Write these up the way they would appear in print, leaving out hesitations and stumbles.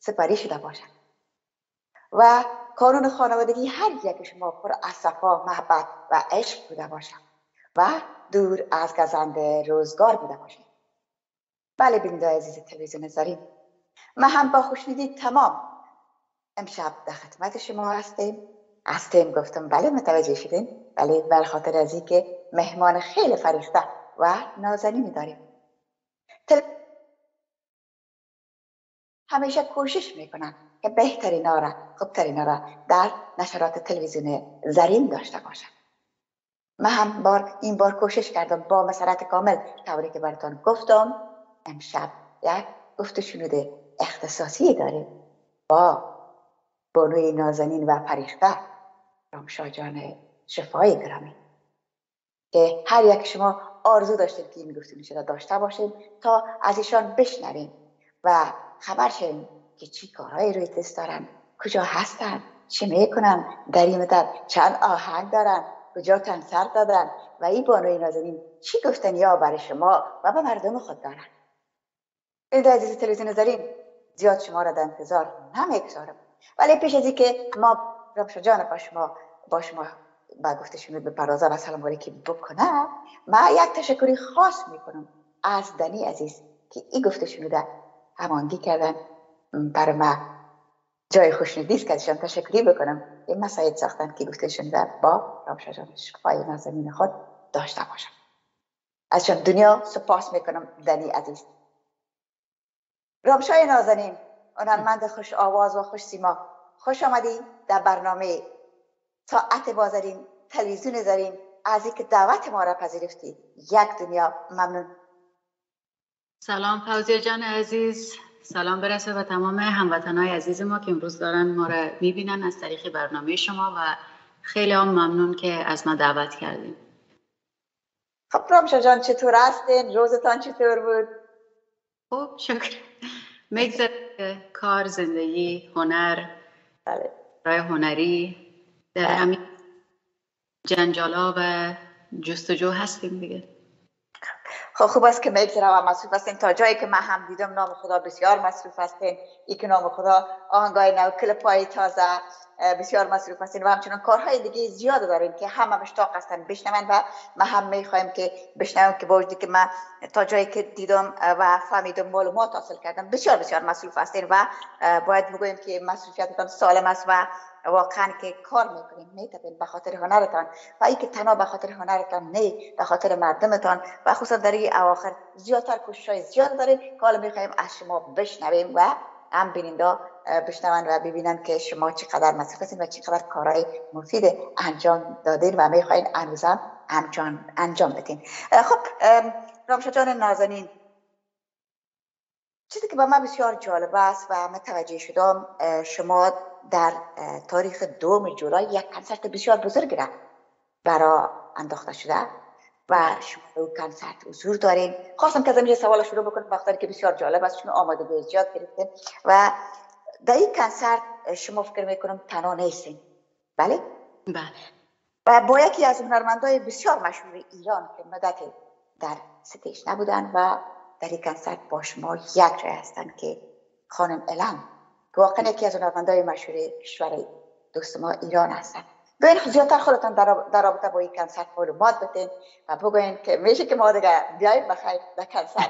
سپری شده باشد و کانون خانوادگی هر یک شما پر از صفا، محبت و عشق بوده باشد و دور از گزند روزگار بوده باشد. بله بیننده عزیز تلویزیون زرین، ما هم با خوشنودی تمام امشب در خدمت شما هستیم گفتم بله متوجه شدین. بله بر خاطر از این که مهمان خیلی فریخته و نازنینی داریم. همیشه کوشش میکنن که بهترین را خوبترین را در نشرات تلویزیون زرین داشته باشن. من هم این بار کوشش کردم با مسارت کامل، طوری که براتون گفتم امشب یک گفتگوی اختصاصی داریم با بانوی نازنین و فریخته رامشا جان شفای گرامی که هر یک شما آرزو داشتید که این گفتگو را داشته باشیم تا از ایشان بشنویم و خبر شیم که چی کارهایی روی دست دارن، کجا هستن، چی میکنن، در این مدت چند آهنگ دارن، کجا کنسرت دادن و این بانوی نازنین چی گفتن یا برای شما و به مردم خود دارن. این عزیز تلویزیون زرین، زیاد شما را در انتظار نمیگذارم، ولی پیش از اینکه ما رامشا جان با شما با گفتشون بپردازم و سلام علیکم بکنم، من یک تشکری خاص میکنم از دنی عزیز که این گفتشون رو هماهنگی کردن. برای ما جای خوشنودیست که ازشان تشکری بکنم این مسایل ساختن که گفتشون با رامشا جان شفای نازنین خود داشته باشم. ازشان دنیا سپاس میکنم دنی عزیز. رامشای نازنین، هنرمند خوش آواز و خوش سیما، خوش آمدی در برنامه ساعت بازرین تلویزیون زرین. از اینکه دعوت ما را پذیرفتی یک دنیا ممنون. سلام فوزیه جان عزیز، سلام برسه و تمام هموطنای عزیز ما که امروز دارن ما را میبینن از طریق برنامه شما و خیلی هم ممنون که از ما دعوت کردین. خب رامشا جان چطور هستین؟ روزتان چطور بود؟ خوب شکر. میگذره کار، زندگی، هنر، رای هنری در همین جنجالا و جستجو هستیم دیگه. خب خوب است که میگذره و مصروف هستین. تا جایی که من هم دیدم نام خدا بسیار مصروف هستین. ای که نام خدا آهنگای نو، کلیپای تازه بسیار مصروف هستین و همچنان کارهای دیگه زیاد دارین که همه مشتاق هستن بشنون و ما هم میخوایم که بشنویم که با وجودی که من تا جایی که دیدم و فهمیدم معلومات حاصل کردم بسیار بسیار مصروف هستین و باید بگویم که مصروفیتتان سالم است و واقعا که کار میکنین میتونین به خاطر هنرتان و ای که تنها به خاطر هنرتان نه، به خاطر مردمتان و خصوصا در این اواخر زیادتر کوشش‌های زیاد دارین که حالا میخوایم از شما بشنویم و هم بیننده بشنون و ببینن که شما چقدر مصروف هستین و چقدر کارهای مفید انجام دادین و میخواین هنوزم انجام بدین. خب رامشا جان نازنین، چیزی که به من بسیار جالب است و متوجه شدم شما در تاریخ 2 جولای یک کنسرت بسیار بزرگ را برای انداخته شده و شما رو کنسرت حضور دارین. خواستم که از اینجا سوال شروع بکنم بخاطر که بسیار جالب است، چون آمادگی زیاد گرفتیم و در این کنسرت شما فکر میکنم تنها نیستین. بله؟ بله. و با یکی از هنرمندای بسیار مشهور ایران که مدتی در ستیج نبودن و در این کنسرت با شما یک جای هستن که خانم الهام که واقعا یکی از هنرمندای مشهور کشور دوست ما ایران هستن. بیاین زیادتر خودتان در رابطه با این کنسرت معلومات بدین و بگوین که میشه که ما دیگه بیاییم بخیر در کنسرت.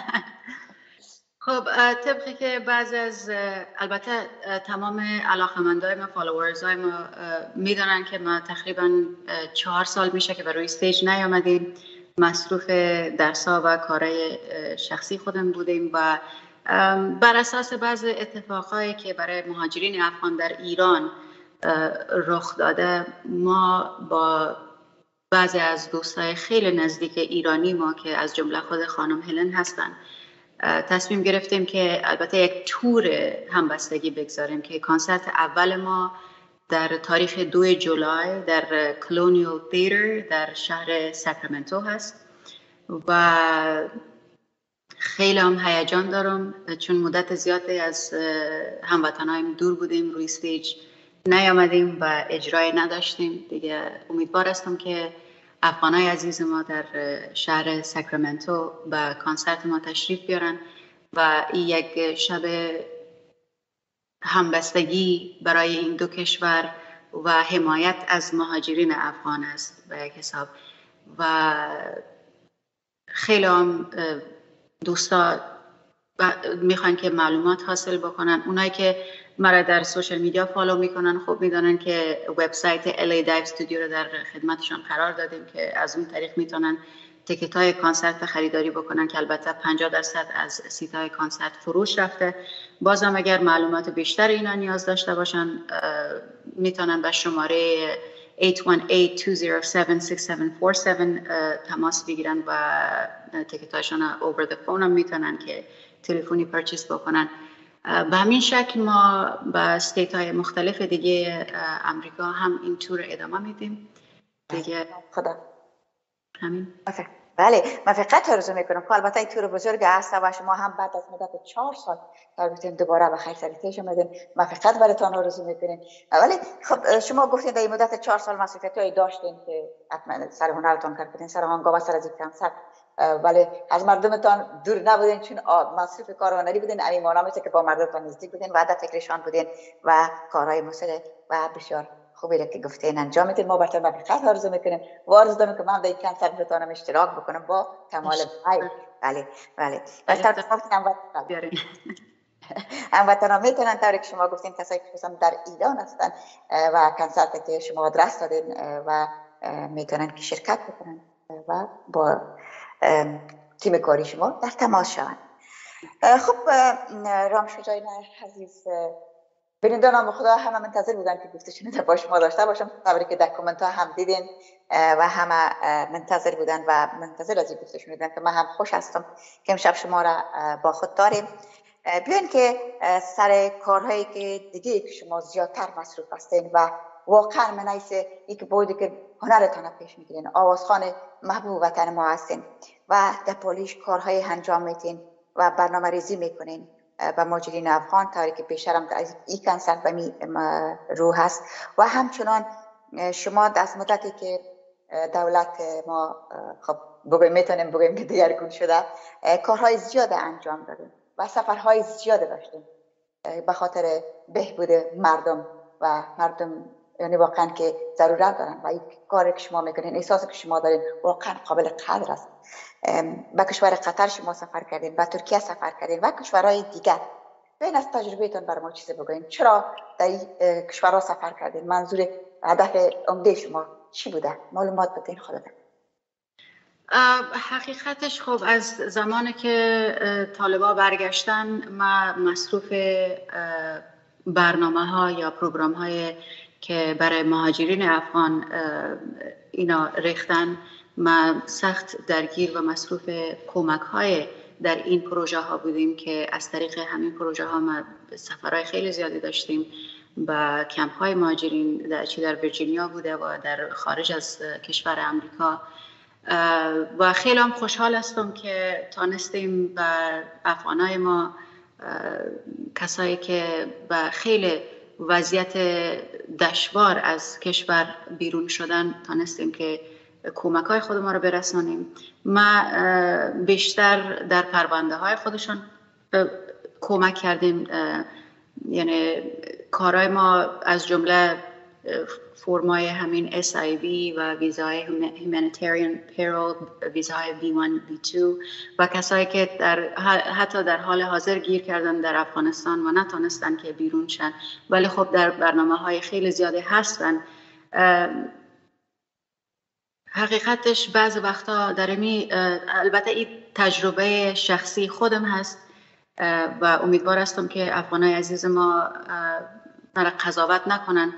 خب طبقی که بعضی از البته تمام علاقمندای ما، فالوورزهای ما میدونن که ما تقریبا 4 سال میشه که برای استیج نیامدیم، مصروف درس‌ها و کارهای شخصی خودم بودیم و بر اساس بعض اتفاقایی که برای مهاجرین افغان در ایران رخ داده، ما با بعضی از دوستای خیلی نزدیک ایرانی ما که از جمله خود خانم هلن هستن تصمیم گرفتیم که البته یک تور همبستگی بگذاریم که کنسرت اول ما در تاریخ 2 جولای در کلونیال تئاتر در شهر ساکرامنتو هست و خیلی هم هیجان دارم چون مدت زیادی از هموطنایم دور بودیم، روی استیج نیامدیم و اجرای نداشتیم دیگه. امیدوار هستم که افغانای عزیز ما در شهر ساکرامنتو به کنسرت ما تشریف بیارن و این یک شب همبستگی برای این دو کشور و حمایت از مهاجرین افغان است به یک حساب. و خیلی هم دوستا میخوان که معلومات حاصل بکنن. اونایی که مرا در سوشل میدیا فالو میکنن خب میدونن که وبسایت LA Dive Studio رو در خدمتشان قرار دادیم که از اون طریق میتونن تیکت های کنسرت خریداری بکنن که البته 50% از سیت های کنسرت فروش رفته. بازم اگر معلومات بیشتر اینا نیاز داشته باشن میتونن به شماره 818-207-6747 تماس بگیرن و تیکت هاشون اوور د فون هم میتونن که تلفنی پرچیز بکنن. به همین شکل ما به استیت های مختلف دیگه امریکا هم این تور ادامه میدیم دیگه. خدا همین. بله، من فقط آرزو میکنم که البته این تور بزرگ است و شما هم بعد از مدت 4 سال تقریبا دوباره به خیر سریتیش اومدین. من فقط براتون آرزو میکنم. ولی خب شما گفتین در این مدت 4 سال مسئولیتی داشتین که حتما سر هنرتون کردین، سر هنگام سر از کنسرت، ولی از مردمتان دور نبودین چون مصروف کار هنری بودین. همین معنا میشه که با مردمتان نزدیک بودین و در فکرشان بودین و کارهای موسیقی و بسیار خوبی که گفتین انجام میدین. ما براتون فقط آرزو میکنیم و آرزو دارم که من در این کنسرت بتونم اشتراک بکنم با کمال میل. بله بله. هموطنان میتونن طوری که شما گفتین کسایی که خصوصا در ایران هستن و کنسرت که شما آدرس دادین و میتونن که شرکت بکنن و با تیم کاری شما در تماس شوند. خب رام شجاعی عزیز، بیننده نام خدا همه منتظر بودن که گفتشون در با شما داشته باشم. خبری که در کامنت ها هم دیدین و همه منتظر بودن و منتظر از این گفتشون بودن که من هم خوش هستم که امشب شما را با خود داریم. بیاین که سر کارهایی که دیگه که شما زیادتر مصروف هستین و واقعا منایسه یک بودی که هنرتان پیش میگیرین، آوازخوان محبوب وطن ما هستین و در پولیش کارهای انجام میتین و برنامه ریزی میکنین با مهاجرین افغان طوری که پیشترم از این کنسرت به می رو هست. و همچنان شما از مدتی که دولت ما خب بگویم میتونیم بگویم که دیگرگون شده، کارهای زیاد انجام دادیم و سفرهای زیاد داشتیم به خاطر بهبود مردم و مردم، یعنی واقعا که ضرورت دارن و این کاری که شما میکنین، احساسی که شما دارین واقعا قابل قدر است. به کشور قطر شما سفر کردین، به ترکیه سفر کردین و کشورهای دیگر. بین از تجربهتون بر ما چیزی بگوین. چرا در این کشورها سفر کردین؟ منظور هدف عمده شما چی بوده؟ معلومات بدین خودتون. حقیقتش خب از زمانی که طالبا برگشتن ما مصروف برنامه ها یا پروگرام های که برای مهاجرین افغان اینا ریختن، ما سخت درگیر و مصروف کمک های در این پروژه ها بودیم که از طریق همین پروژه ها ما سفرهای خیلی زیادی داشتیم با کمپ های مهاجرین در ویرجینیا بوده و در خارج از کشور امریکا. و خیلی هم خوشحال هستم که تانستیم با افغانای ما، کسایی که با خیلی وضعیت دشوار از کشور بیرون شدن تانستیم که کمک های خود ما رو برسانیم. ما بیشتر در پرونده های خودشان کمک کردیم، یعنی کارهای ما از جمله فرمای همین SIV و ویزای Humanitarian Parole، ویزای B1 B2 و کسایی که حتی در حال حاضر گیر کردن در افغانستان و نتونستن که بیرون شن، ولی خب در برنامه های خیلی زیاده هستن. حقیقتش بعض وقتا البته این تجربه شخصی خودم هست و امیدوار هستم که افغانای عزیز ما مرا قضاوت نکنن،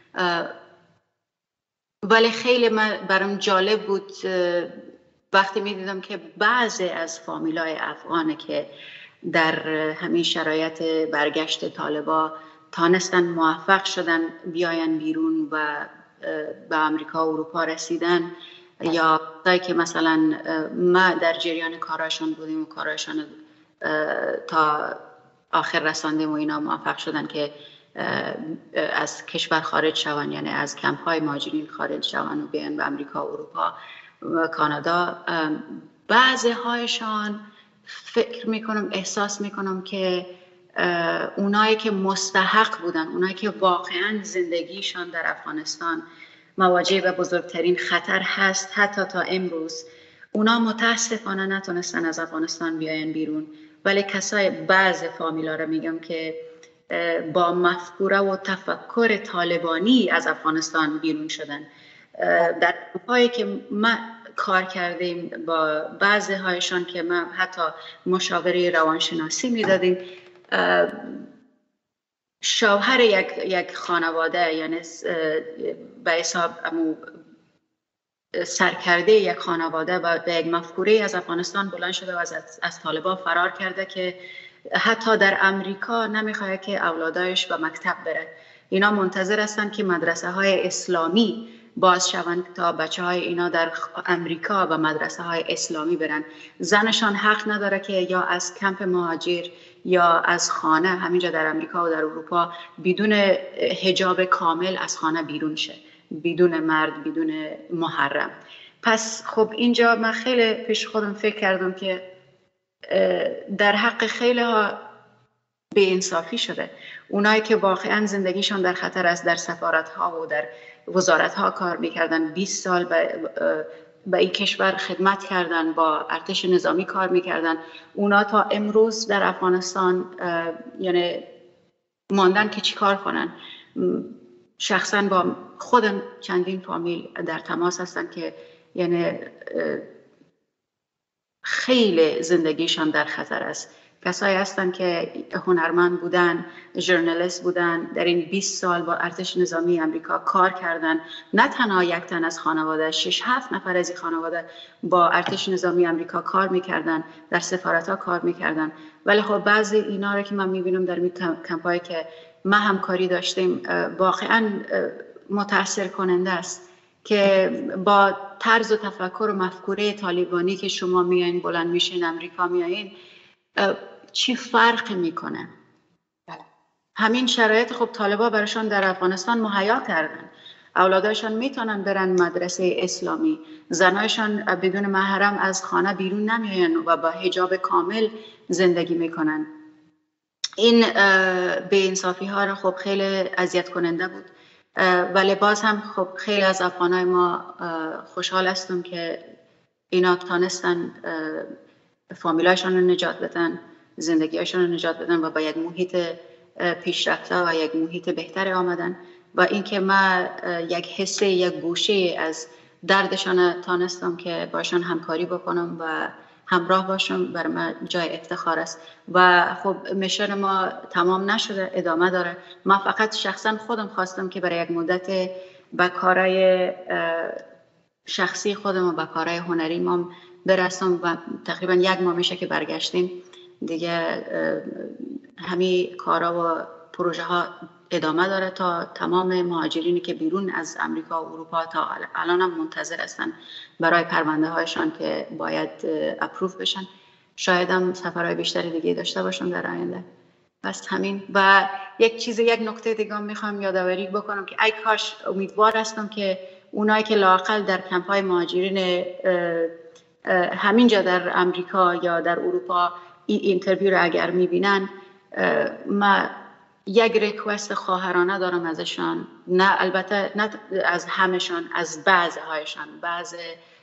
ولی خیلی برام جالب بود وقتی می دیدم که بعضی از فامیلای افغانه که در همین شرایط برگشت طالبا تانستن موفق شدن بیاین بیرون و به امریکا و اروپا رسیدن، یا تایی که مثلا ما در جریان کاراشون بودیم و کاراشون تا آخر رساندیم و اینا موفق شدن که از کشور خارج شوند، یعنی از کمپ های مهاجرین خارج شوند و بیان به امریکا، اروپا و کانادا. بعضی هایشان فکر میکنم، احساس میکنم که اونایی که مستحق بودن، اونایی که واقعا زندگیشان در افغانستان مواجه به بزرگترین خطر هست حتی تا امروز، اونا متاسفانه نتونستن از افغانستان بیاین بیرون. ولی کسای بعض فامیلا رو میگم که با مفکوره و تفکر طالبانی از افغانستان بیرون شدن. در پایی که ما کار کردیم با بعضی هایشان که ما حتی مشاوره روانشناسی میدادیم، شوهر یک خانواده، یعنی به حساب سرکرده یک خانواده و به یک مفکوره از افغانستان بلند شده و از طالبان فرار کرده که حتی در امریکا نمیخواد که اولادایش به مکتب بره. اینا منتظر هستن که مدرسه های اسلامی باز شوند تا بچه های اینا در امریکا و مدرسه های اسلامی برن. زنشان حق نداره که یا از کمپ مهاجر یا از خانه همینجا در امریکا و در اروپا بدون حجاب کامل از خانه بیرون شه، بدون مرد، بدون محرم. پس خب اینجا من خیلی پیش خودم فکر کردم که در حق خیلی ها به انصافی شده. اونایی که واقعا زندگیشان در خطر است، در سفارت ها و در وزارت ها کار میکردن، 20 سال به این کشور خدمت کردن، با ارتش نظامی کار میکردن، اونا تا امروز در افغانستان یعنی ماندن که چی کار کنن. شخصا با خودم چندین فامیل در تماس هستن که یعنی خیلی زندگیشان در خطر است. کسایی هستن که هنرمند بودن، ژورنالیست بودن، در این 20 سال با ارتش نظامی امریکا کار کردن. نه تنها یک تن از خانواده، 6-7 نفر از این خانواده با ارتش نظامی امریکا کار میکردن، در سفارت ها کار میکردن. ولی خب بعضی اینا رو که من میبینم در این کمپایی که ما همکاری داشتیم واقعا متاثر کننده است که با طرز و تفکر و مفکوره طالبانی که شما میایین بلند میشین امریکا میایین، چی فرق میکنه؟ همین شرایط خب طالبا براشان در افغانستان مهیا کردن. اولادایشان میتونن برن مدرسه اسلامی، زنایشان بدون محرم از خانه بیرون نمیاین و با حجاب کامل زندگی میکنن. این به انصافی ها را خب خیلی اذیت کننده بود. ولی باز هم خب خیلی از افغانای ما خوشحال هستم که اینا تانستن فامیلایشان رو نجات بدن، زندگیشان رو نجات بدن و با یک محیط پیشرفته و یک محیط بهتر آمدن. و اینکه ما یک حصه، یک گوشه از دردشان تانستم که باشان همکاری بکنم و همراه باشم، برای من جای افتخار است. و خب میشن ما تمام نشده، ادامه داره. من فقط شخصا خودم خواستم که برای یک مدت با کارهای شخصی خودم و با کارهای هنری ما برسم و تقریبا 1 ماه میشه که برگشتیم دیگه. همین کارا و پروژه ها ادامه داره تا تمام مهاجرینی که بیرون از امریکا و اروپا تا الان هم منتظر هستن برای پرونده هایشان که باید اپروف بشن. شاید هم سفرهای بیشتری دیگه داشته باشم در آینده. بس همین. و یک نکته دیگه میخوام یادآوری بکنم که ای کاش، امیدوار هستم که اونایی که لااقل در کمپ‌های مهاجرین همینجا در امریکا یا در اروپا این اینترویو رو اگر میبینن، ما یک ریکوست خواهرانه دارم ازشان، نه البته نه از همشان، از بعضی هایشان، بعضی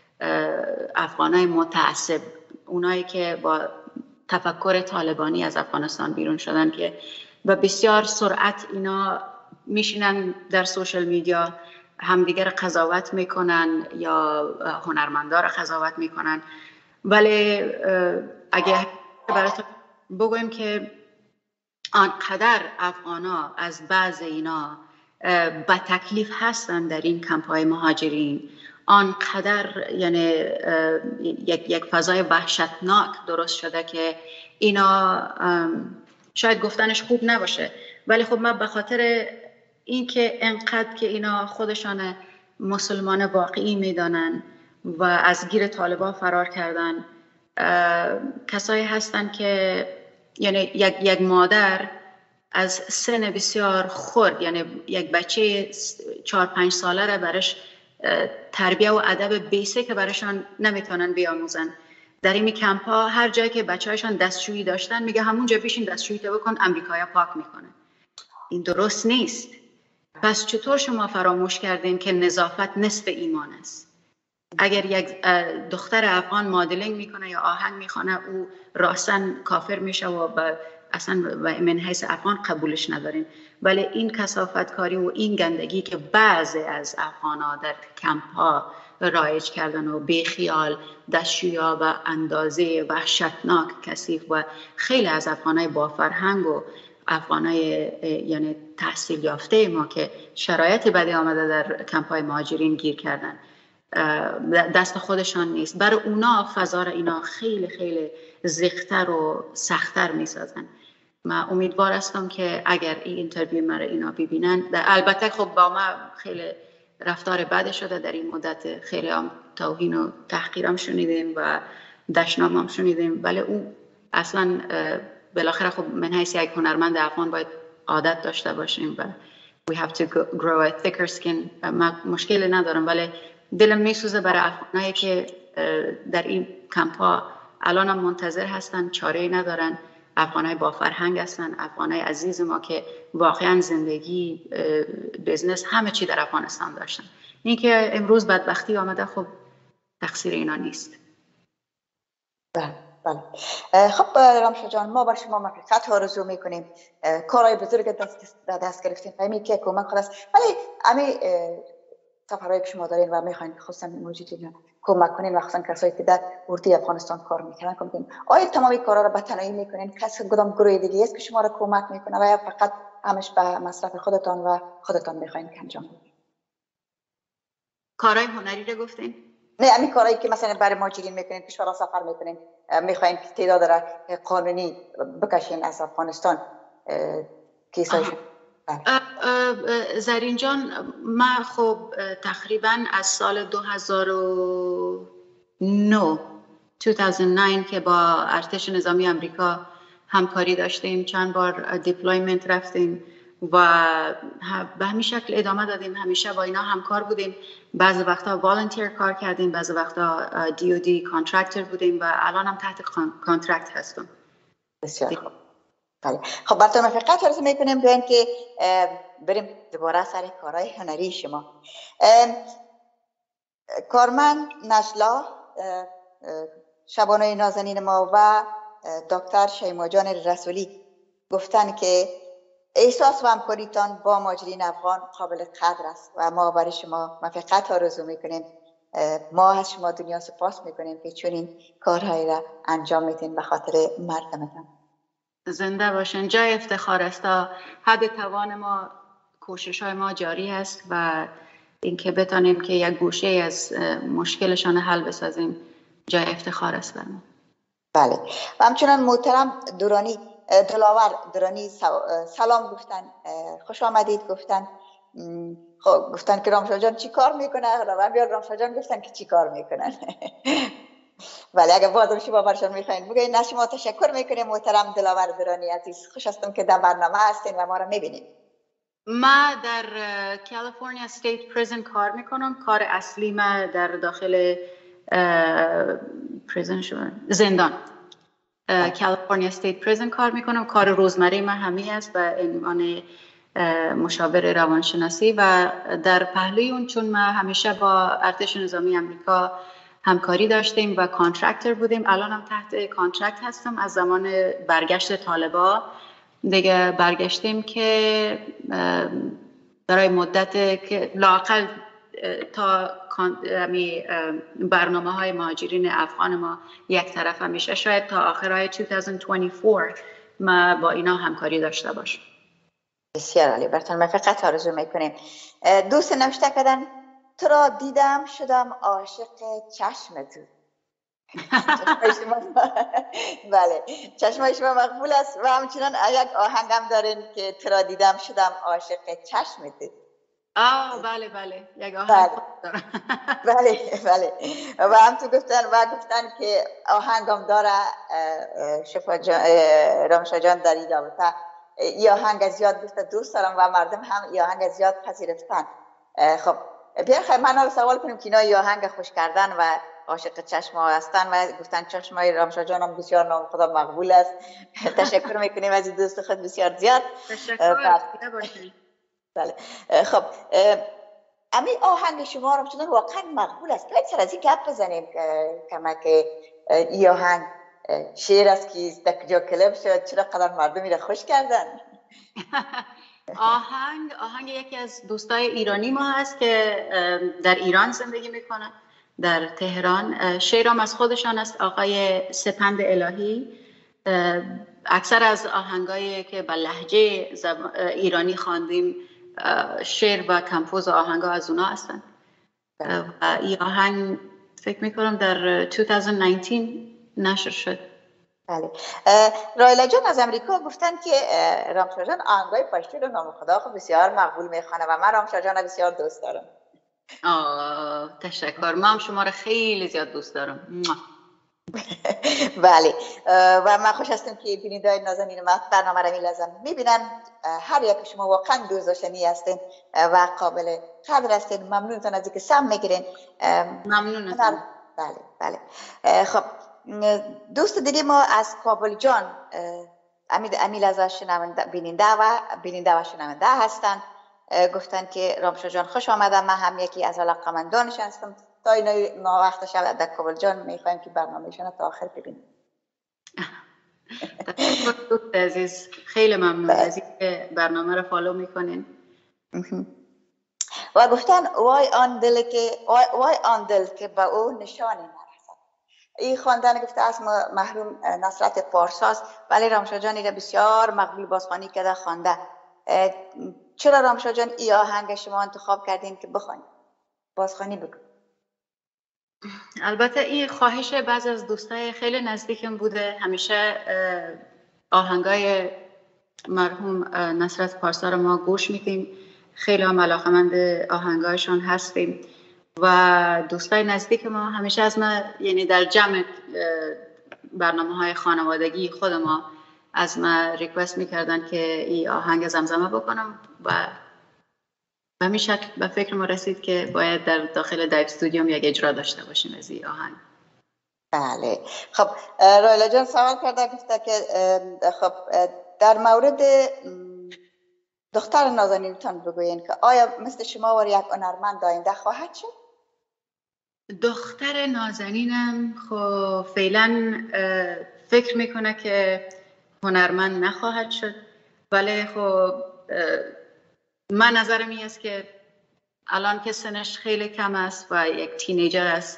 افغانای متعصب، اونایی که با تفکر طالبانی از افغانستان بیرون شدن که با بسیار سرعت اینا میشینن در سوشل میدیا همدیگر قضاوت میکنن یا هنرمندا را قضاوت میکنن. ولی اگه براتون بگویم که آنقدر افغانا از بعض اینا با تکلیف هستن در این کمپ‌های مهاجرین، آنقدر یعنی یک فضای وحشتناک درست شده که اینا شاید گفتنش خوب نباشه، ولی خب من به خاطر اینکه انقدر که اینا خودشان مسلمان واقعی میدانن و از گیر طالبان فرار کردن، کسایی هستن که یعنی یک مادر از سن بسیار خرد، یعنی یک بچه 4-5 ساله را برش تربیه و ادب بیسیک که برشان نمیتونن بیاموزن در این کمپ ها هر جایی که بچه‌هاشون دستشویی داشتن میگه همونجا بشین دستشویی تو بکن، امریکایا پاک میکنه. این درست نیست. پس چطور شما فراموش کردین که نظافت نصف ایمان است؟ اگر یک دختر افغان مدلینگ میکنه یا آهنگ میخونه، او راستن کافر میشه و اصلا من حیث افغان قبولش ندارین. ولی این کثافت کاری و این گندگی که بعضی از افغان‌ها در کمپ ها رایج کردن و بیخیال دستشویی و اندازه وحشتناک کثیف، و خیلی از افغانای با فرهنگ و افغانای یعنی تحصیل یافته ما که شرایط بدی آمده در کمپ های مهاجرین گیر کردن، دست خودشان نیست. برای اونا فضا را اینا خیلی خیلی زیغ‌تر و سخت‌تر می‌سازن. من امیدوار هستم که اگر این اینترویو مرا اینا ببینن، البته خب با ما خیلی رفتار بد شده در این مدت، خیلی هم توهین و تحقیرم شنیدیم و دشنام هم شنیدیم، ولی او اصلا بالاخره خب من حیث یک هنرمند افغان باید عادت داشته باشیم و we have to grow a thicker skin. من مشکلی ندارم، ولی دلم میسوزه برای افغانایی که در این کمپ ها الان هم منتظر هستن، چاره‌ای ندارن. افغانای با فرهنگ هستن، افغانای عزیز ما که واقعا زندگی، بزنس، همه چی در افغانستان داشتن. این که امروز بدبختی آمده، خب تقصیر اینا نیست. بله بله. خب رامشا جان، ما بر شما موفقیت آرزو میکنیم. کارهای بزرگ دست گرفتیم، فهمی که کمک خلاص، ولی امی سفرهایی که شما دارین و میخواین خصوصا موجودین کمک کنین و خصوصا کسایی که در ارتش افغانستان کار میکنن کمک کنین. آیا تمامی کارا رو به تنهایی میکنین؟ کسی کدام گروه دیگه است که شما رو کمک میکنه و یا فقط همش به مصرف خودتان و خودتان میخواین که انجام بدین؟ کارهای هنری رو گفتین؟ نه، همین کارهایی که مثلا برای مهاجرین میکنین، کشورها سفر میکنین، میخواین که تعداد را قانونی بکشین از افغانستان کیسایشون. زرین جان، من خب تقریبا از سال 2009 که با ارتش نظامی آمریکا همکاری داشتیم، چند بار دیپلویمنت رفتیم و به همین شکل ادامه دادیم. همیشه با اینا همکار بودیم. بعضی وقتا والنتیر کار کردیم، بعضی وقتا DOD کانترکتر بودیم و الان هم تحت کانترکت هستم. بسیار خوب. بله. خب براتون موفقیت آرزو میکنیم. بیاین که بریم دوباره سر کارهای هنری شما. کارمند نجلا، شبانه نازنین ما و دکتر شیما جان رسولی گفتن که احساس و همکاریتان با مهاجرین افغان قابل قدر است و ما برای شما موفقیت آرزو میکنیم. ما از شما دنیا سپاس میکنیم که چنین کارهایی را انجام میدین به خاطر مردمتان. زنده باشن. جای افتخار است. تا حد توان ما کوشش های ما جاری است و اینکه بتانیم که یک گوشه از مشکلشان حل بسازیم جای افتخار است برام. بله. و همچنان محترم دورانی، دلاور دورانی سلام گفتن، خوش آمدید گفتن. خب گفتن که رامشا جان چی کار میکنه؟ رامشا جان گفتن که چی کار میکنن. ولی اگر بازم شما برشان میخواین بگوین. نه، شما تشکر میکنیم محترم دلاور دورانی عزیز. خوش هستم که در برنامه هستین و ما را میبینیم. ما در کالیفرنیا استیت پریزن کار میکنم. کار اصلی ما در داخل زندان کالیفرنیا استیت پریزن کار میکنم. کار روزمره ما همی است به عنوان مشاور روانشناسی و در پهلوی اون چون ما همیشه با ارتش نظامی آمریکا همکاری داشتیم و کانترکتر بودیم. الان هم تحت کانترکت هستم. از زمان برگشت طالبا دیگه برگشتیم که برای مدت که لااقل تا برنامه های مهاجرین افغان ما یک طرف میشه، شاید تا آخرهای 2024 ما با اینا همکاری داشته باشیم. بسیار عالی. براتون موفقیت آرزو میکنیم. دوست نوشته کردن تو را دیدم شدم عاشق چشمت. بله، چشمای شما مقبول است و همچنان یک آهنگم دارین که تو را دیدم شدم عاشق چشمت. بله بله، یک آهنگ دارم. بله. و هم تو گفتن که آهنگم داره رامشا جان در این رابطه. این آهنگ زیاد گفته دوست دارم و مردم هم این آهنگ زیاد پذیرفتن. خب بیاین من رو سوال کنیم که اینا این آهنگ خوش کردن و عاشق چشما هستن و گفتن چشمای رامشا جان هم بسیار نام خدا مقبول است. تشکر میکنیم از این دوست خود بسیار زیاد. تشکر. بله. خب امی آهنگ شما رامشا جان واقعا مقبول است. باید سر از این گپ بزنیم که این آهنگ شعر است که در کجا کلپ شد، چرا قدر مردمی را خوش کردن؟ آهنگ یکی از دوستای ایرانی ما هست که در ایران زندگی میکنن، در تهران. شعرام از خودشان است، آقای سپند الهی. اکثر از آهنگایی که به لهجه ایرانی خواندیم شعر و کمپوز آهنگا از اونا هستن. و این آهنگ فکر میکنم در 2019 نشر شد. بله. رایلا جان از امریکا گفتن که رامشا جان آهنگای پشتو رو نام خدا خود بسیار مقبول میخوانه و من رامشا جان بسیار دوست دارم. تشکر. من شما رو خیلی زیاد دوست دارم. بله. و من خوش هستم که بینندگان نازنین ما برنامه را میبینن. هر یک شما واقعا دوست داشتنی هستین و قابل قدر هستین. ممنونتان از اینکه سم میگیرین. ممنونتان. بله بله. خب دوست دیدی ما از کابل جان امیل از بیننده و شنونده هستن. گفتن که رامشا جان خوش آمدن. من هم یکی از علاقمندانش هستم. تا این وقت شب در کابل جان میخوایم که برنامه‌شون تا آخر ببینیم. دوست عزیز خیلی ممنون از اینکه برنامه رو فالو میکنین. و گفتن وای آن دل که با او نشانی نرسد. این خواندن گفته از محروم نصرت پارساست، ولی رامشا جان را بسیار مقبول بازخوانی کرده خوانده. چرا رامشا جان این آهنگ شما انتخاب کردین که بخوانید؟ بازخوانی بکن. البته این خواهش بعضی از دوستای خیلی نزدیکم بوده. همیشه آهنگای مرحوم نصرت پارسا رو ما گوش میدیم، خیلی هم علاقمند آهنگایشون هستیم و دوستای نزدیک ما همیشه از ما، یعنی در جمع برنامه‌های خانوادگی خود ما، از ما ریکوست میکردن که این آهنگ زمزمه بکنم و به همین شکل به فکر ما رسید که باید در داخل دایو استودیوم یک اجرا داشته باشیم از این آهنگ. بله. خب رایلا جان سوال کرده، گفته که خب در مورد دختر نازنینتان بگوین که آیا مثل شما و یک هنرمند آینده خواهد شد؟ دختر نازنینم خب فعلا فکر میکنه که هنرمند نخواهد شد، ولی خب من نظرم این است که الان که سنش خیلی کم است و یک تینیجر است،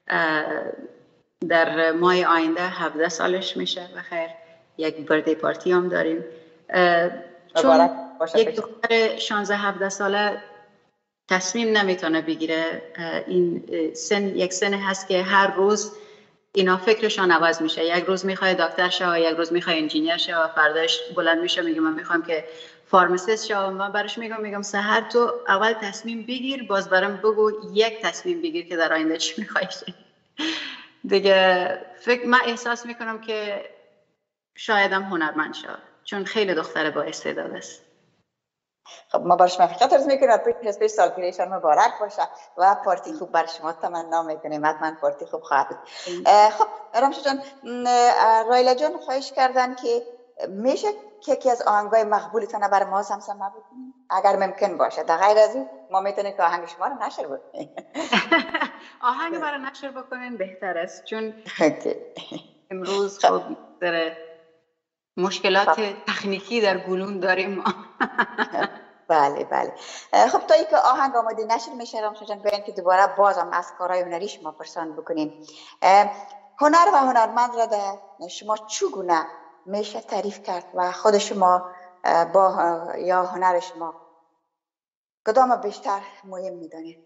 در ماه آینده 17 سالش میشه و خیر یک برده پارتی هم داریم. چون یک دختر 16-17 ساله تصمیم نمیتونه بگیره. این سن یک سن هست که هر روز اینا فکرشان عوض میشه. یک روز میخواد دکتر شه، یک روز میخواد انجینیر شه و فرداش بلند میشه میگه من میخوام که فارماسیست شه. من برش میگم سحر تو اول تصمیم بگیر، باز برام بگو یک تصمیم بگیر که در آینده چی میخوای شی. دیگه من احساس میکنم که شایدم هنرمند شه، چون خیلی دختر با استعداد است. خب ما برش موفقیت آرزو میکنیم. پیش سال پیشان مبارک باشه و پارتی خوب بر شما تمنا میکنیم. حتما پارتی خوب خواهد بود. خب رامشا جان، رایلا جان خواهش کردن که میشه که یکی از آهنگای مقبولتان برای ما زمزمه بکنیم اگر ممکن باشه. در غیر از این ما میتونیم که آهنگ شما رو نشر بکنیم. آهنگ برای نشر بکنیم بهتر است، چون امروز خب مشکلات تکنیکی در گلون داریم ما. بله بله. خب تا ای که آهنگ آماده نشر میشه رامشا جان بیاین که دوباره بازم از کارهای هنری شما پرسان بکنیم. هنر و هنرمند را در شما چگونه میشه تعریف کرد و خود شما با یا هنر شما کدام بیشتر مهم میدانید؟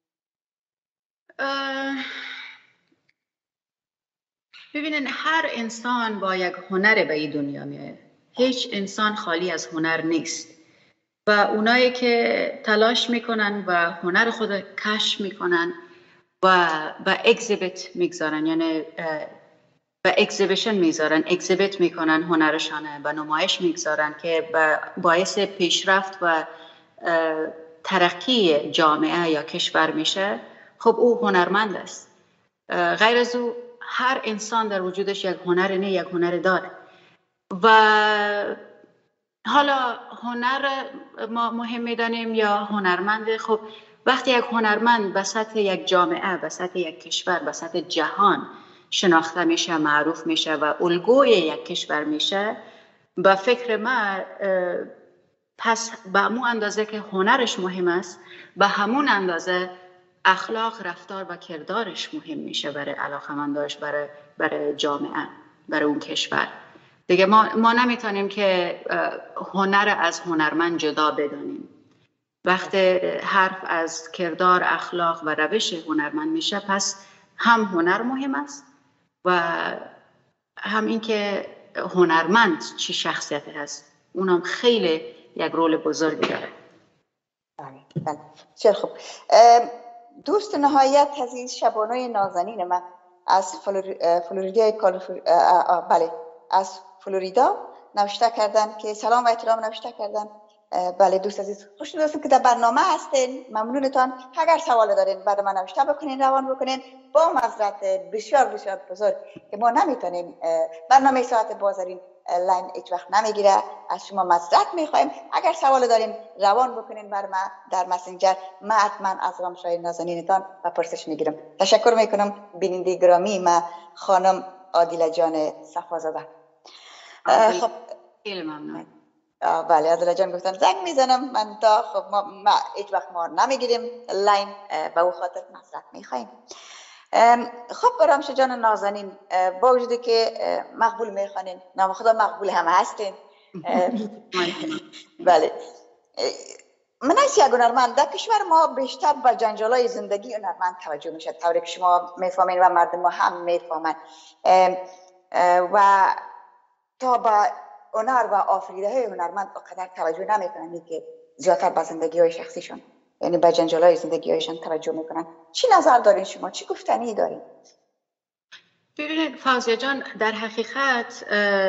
ببینین هر انسان با یک هنر به این دنیا میاد. هیچ انسان خالی از هنر نیست و اونایی که تلاش میکنن و هنر خود کشف میکنن و به اگزیبیت میگذارن، یعنی به اگزیبیشن میذارن، اگزیبیت میکنن هنرشانه، به نمایش میگذارن که باعث پیشرفت و ترقی جامعه یا کشور میشه، خب او هنرمند است. غیر از او هر انسان در وجودش یک هنر نه یک هنر داره و حالا هنر ما مهم میدانیم یا هنرمند. خب وقتی یک هنرمند به سطح یک جامعه، به سطح یک کشور، به سطح جهان شناخته میشه، معروف میشه و الگوی یک کشور میشه، به فکر من پس به همون اندازه که هنرش مهم است، به همون اندازه اخلاق، رفتار و کردارش مهم میشه برای علاقمنداش، برای جامعه، برای اون کشور. دیگه ما نمیتونیم که هنر از هنرمند جدا بدانیم. وقتی حرف از کردار، اخلاق و روش هنرمند میشه، پس هم هنر مهم است و هم این که هنرمند چی شخصیت هست، اونم خیلی یک رول بزرگی داره. بله. بسیار خوب. دوست نهایت عزیز شبانه نازنین من از از فلوریدا نوشته کردن که سلام و احترام نوشته کردن. بله دوست عزیز، خوشحال هستم که در برنامه هستین. ممنونتان. اگر سوال دارین بعد من نوشته بکنین، روان بکنین. با معذرت بسیار بسیار بزرگ که ما نمیتونیم برنامه ساعت بازارین لاین هیچ وقت نمیگیره، از شما معذرت میخوایم. اگر سوال دارین روان بکنین بر ما در مسنجر، من حتما از رامشای نازنینتان و پرسش میگیرم. تشکر میکنم بیننده گرامی ما خانم عادله جان صفازاده. خب خیلی ممنون. بله عادله جان گفتن زنگ میزنم من تا خب ما هیچ وقت ما نمیگیریم لاین، به او خاطر معذرت میخوایم. خب رامشا جان نازنین، با وجودی که مقبول میخوانین، نام خدا مقبول هم هستین. بله من از یک هنرمند در کشور ما بیشتر به جنجالای زندگی هنرمند توجه میشه، طوری که شما میفهمین و مردم ما هم میفهمن و تا با هنر و آفریده های هنرمند اقدر توجه نمیکنن که زیادتر به زندگی های شخصیشون، یعنی به جنجالای زندگی هایشان توجه میکنن. چی نظر دارین شما؟ چی گفتنی دارین؟ ببینید فوزیه جان، در حقیقت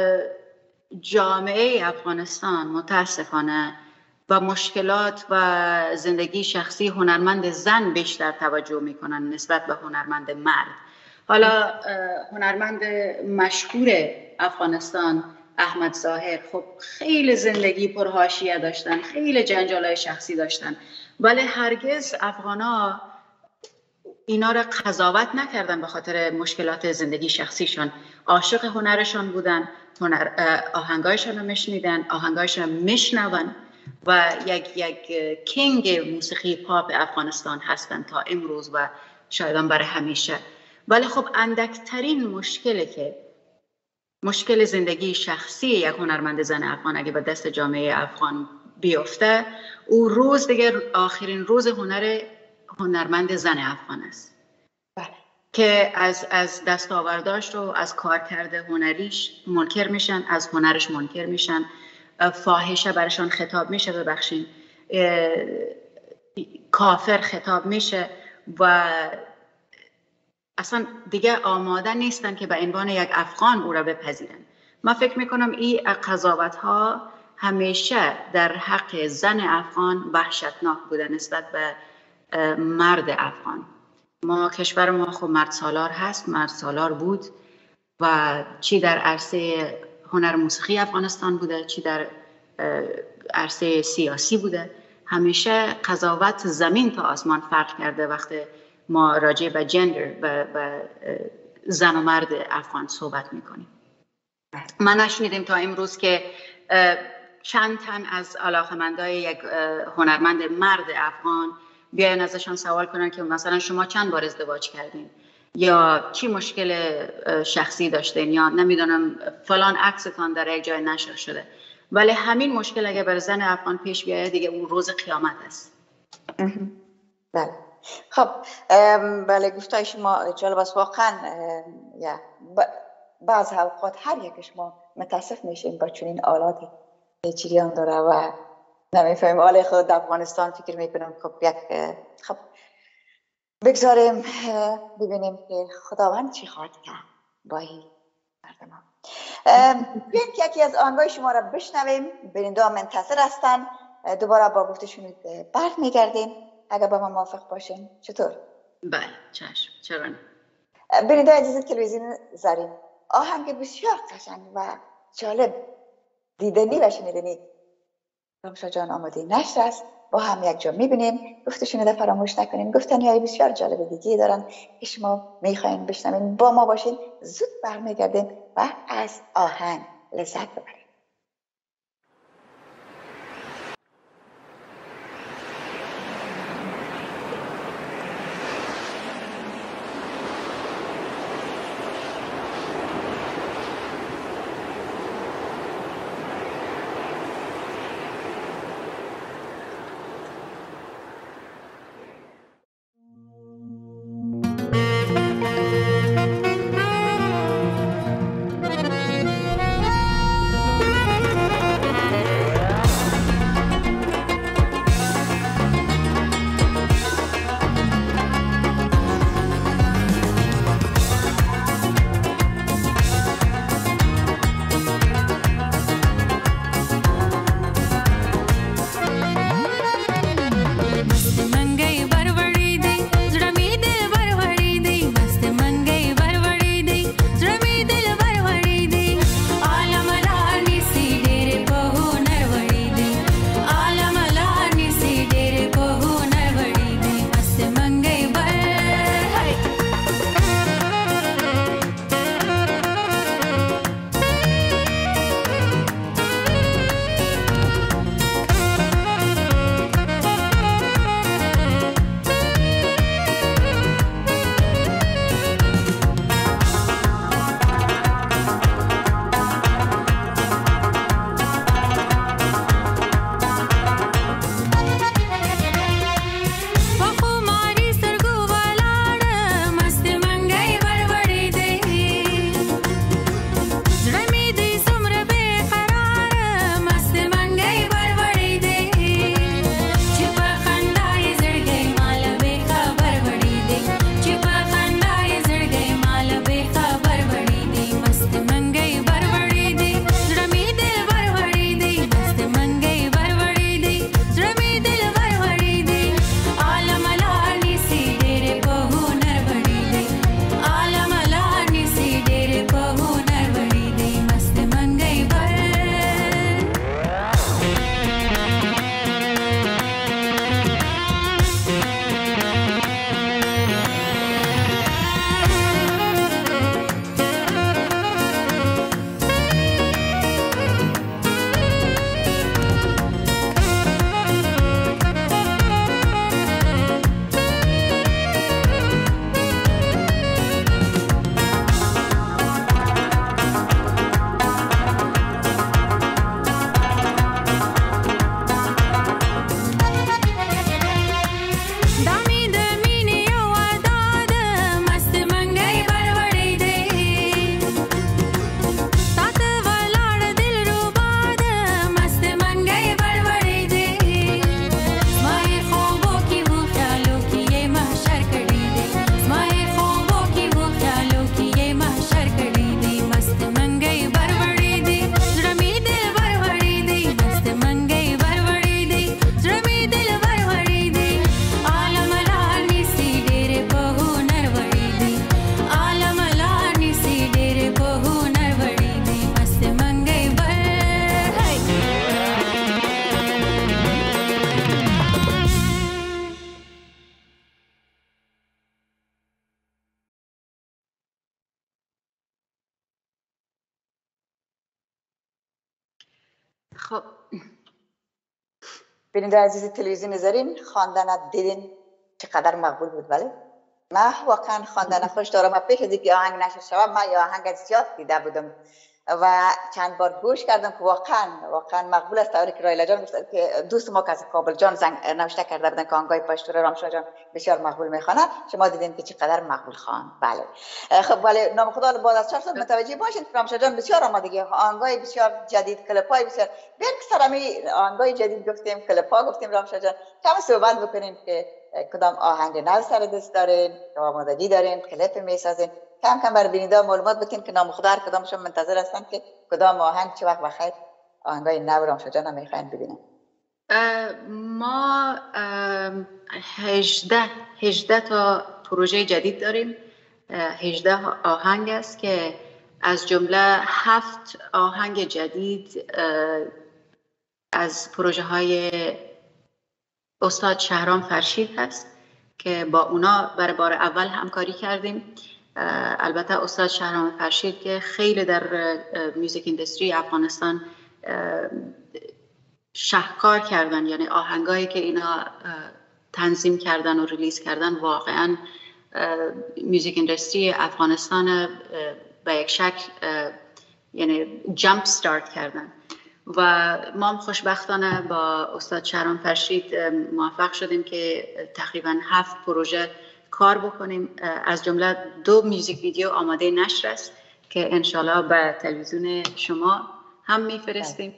جامعه افغانستان متاسفانه و مشکلات و زندگی شخصی هنرمند زن بیشتر توجه میکنن نسبت به هنرمند مرد. حالا هنرمند مشهور افغانستان احمد ظاهر خب خیلی زندگی پرحاشیه داشتن، خیلی جنجالای شخصی داشتن، ولی هرگز افغانا اینا را قضاوت نکردن به خاطر مشکلات زندگی شخصیشان. عاشق هنرشان بودن، آهنگایشان رو میشنیدن، آهنگایشان رو میشنون و یک کینگ موسیقی پاپ افغانستان هستن تا امروز و شاید برای همیشه. ولی خب اندکترین مشکلی که مشکل زندگی شخصی یک هنرمند زن افغان اگه به دست جامعه افغان بیفته، او روز دیگه آخرین روز هنرمند زن افغان است که از دستاورداش رو از کارکرد هنریش منکر میشن، از هنرش منکر میشن، فاحشه برشان خطاب میشه، ببخشین کافر خطاب میشه و اصلا دیگه آماده نیستن که به عنوان یک افغان او را بپذیرن. من فکر میکنم این قضاوت ها همیشه در حق زن افغان وحشتناک بوده نسبت به مرد افغان. ما کشور ما خب مرد سالار هست، مرد سالار بود و چی در عرصه هنر موسیقی افغانستان بوده، چی در عرصه سیاسی بوده، همیشه قضاوت زمین تا آسمان فرق کرده وقتی ما راجع به جندر و زن و مرد افغان صحبت میکنیم. من نشنیدیم تا امروز که چند تن از علاقمندای یک هنرمند مرد افغان بیاین ازشان سوال کنن که مثلا شما چند بار ازدواج کردین یا چی مشکل شخصی داشتین یا نمیدونم فلان عکستان در یک جای نشر شده. ولی همین مشکل اگه بر زن افغان پیش بیاید دیگه اون روز قیامت است. بله. خب بله گفتای شما جالب است واقعا. بعض اوقات هر یکش ما متاسف میشیم با چنین آلات جریان داره و نمیفهمیم. حال خود افغانستان فکر میکنم خب بگذاریم ببینیم که خداوند چی خواهد کرد با این مردم. بیاین که یکی از آهنگای شما را بشنویم. بیننده ها منتظر هستن، دوباره با گفتشون برمیگردیم اگر با ما موافق باشین. چطور؟ بله چشم، چرا نه. بیننده عزیز تلویزیون زرین، آهنگ بسیار قشنگ و جالب دیدنی و شنیدنی رامشا جان آماده نشر است. با هم یک جا میبینیم، گفت شنیده فراموش نکنیم. گفتنی های بسیار جالب دیگه دارن که شما میخواین بشنوین. با ما باشین، زود برمیگردیم و از آهنگ لذت ببریم. خب بیننده عزیز تلویزیون زرین، خواندن دیدین چقدر مقبول بود. ولی من واقعا خواندن خوش دارم. پیش از اینکه آهنگ نشر شود من یا آهنگ زیاد دیده بودم و چند بار گوش کردم که واقعا مقبول است. طوری که رایلا جان گفت که دوست ما که از کابل جان نوشته کرده بودن که آهنگای پشتور رامشا جان بسیار مقبول میخوانه. شما دیدین که چقدر مقبول خوان. بله خب، ولی نام خدا بعد از 4 سال متوجه باشین رامشا جان بسیار آمادگی آهنگای بسیار جدید، کلیپای بسیار بیان که سرمی آهنگای جدید گفتیم، کلیپا گفتیم. رامشا جان کم صحبت بکنین که کدام آهنگ نو سر دست دارین، آمادگی دارین، کلیپ میسازین، کم کم بر بیننده معلومات بدین که نام خدا کدامشون منتظر هستن که کدام آهنگ چه وقت بخیر آهنگای نو رامشا جان میخواین ببینن. ما 18 تا پروژه جدید داریم 18 آهنگ است که از جمله 7 آهنگ جدید از پروژه های استاد شهرام فرشید هست که با اونا برای بار اول همکاری کردیم. البته استاد شهرام فرشید که خیلی در میوزیک اندستری افغانستان شهکار کردن، یعنی آهنگایی که اینا تنظیم کردن و ریلیز کردن واقعا میوزیک اندستری افغانستان به یک شکل یعنی جمپ استارت کردن و ما هم خوشبختانه با استاد شهرام فرشید موفق شدیم که تقریبا 7 پروژه کار بکنیم. از جمله 2 میوزیک ویدیو آماده نشر است که انشالله به تلویزیون شما هم میفرستیم.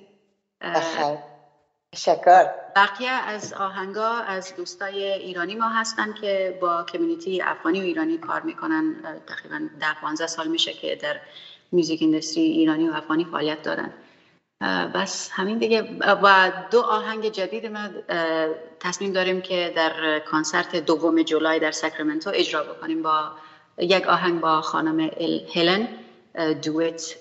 تشکر. بقیه از آهنگا از دوستای ایرانی ما هستن که با کمیونیتی افغانی و ایرانی کار میکنن. تقریبا 10-15 سال میشه که در میوزیک اندستری ایرانی و افغانی فعالیت دارن. بس همین دیگه. و 2 آهنگ جدید ما تصمیم داریم که در کنسرت 2 جولای در ساکرامنتو اجرا بکنیم. با یک آهنگ با خانم هلن دویت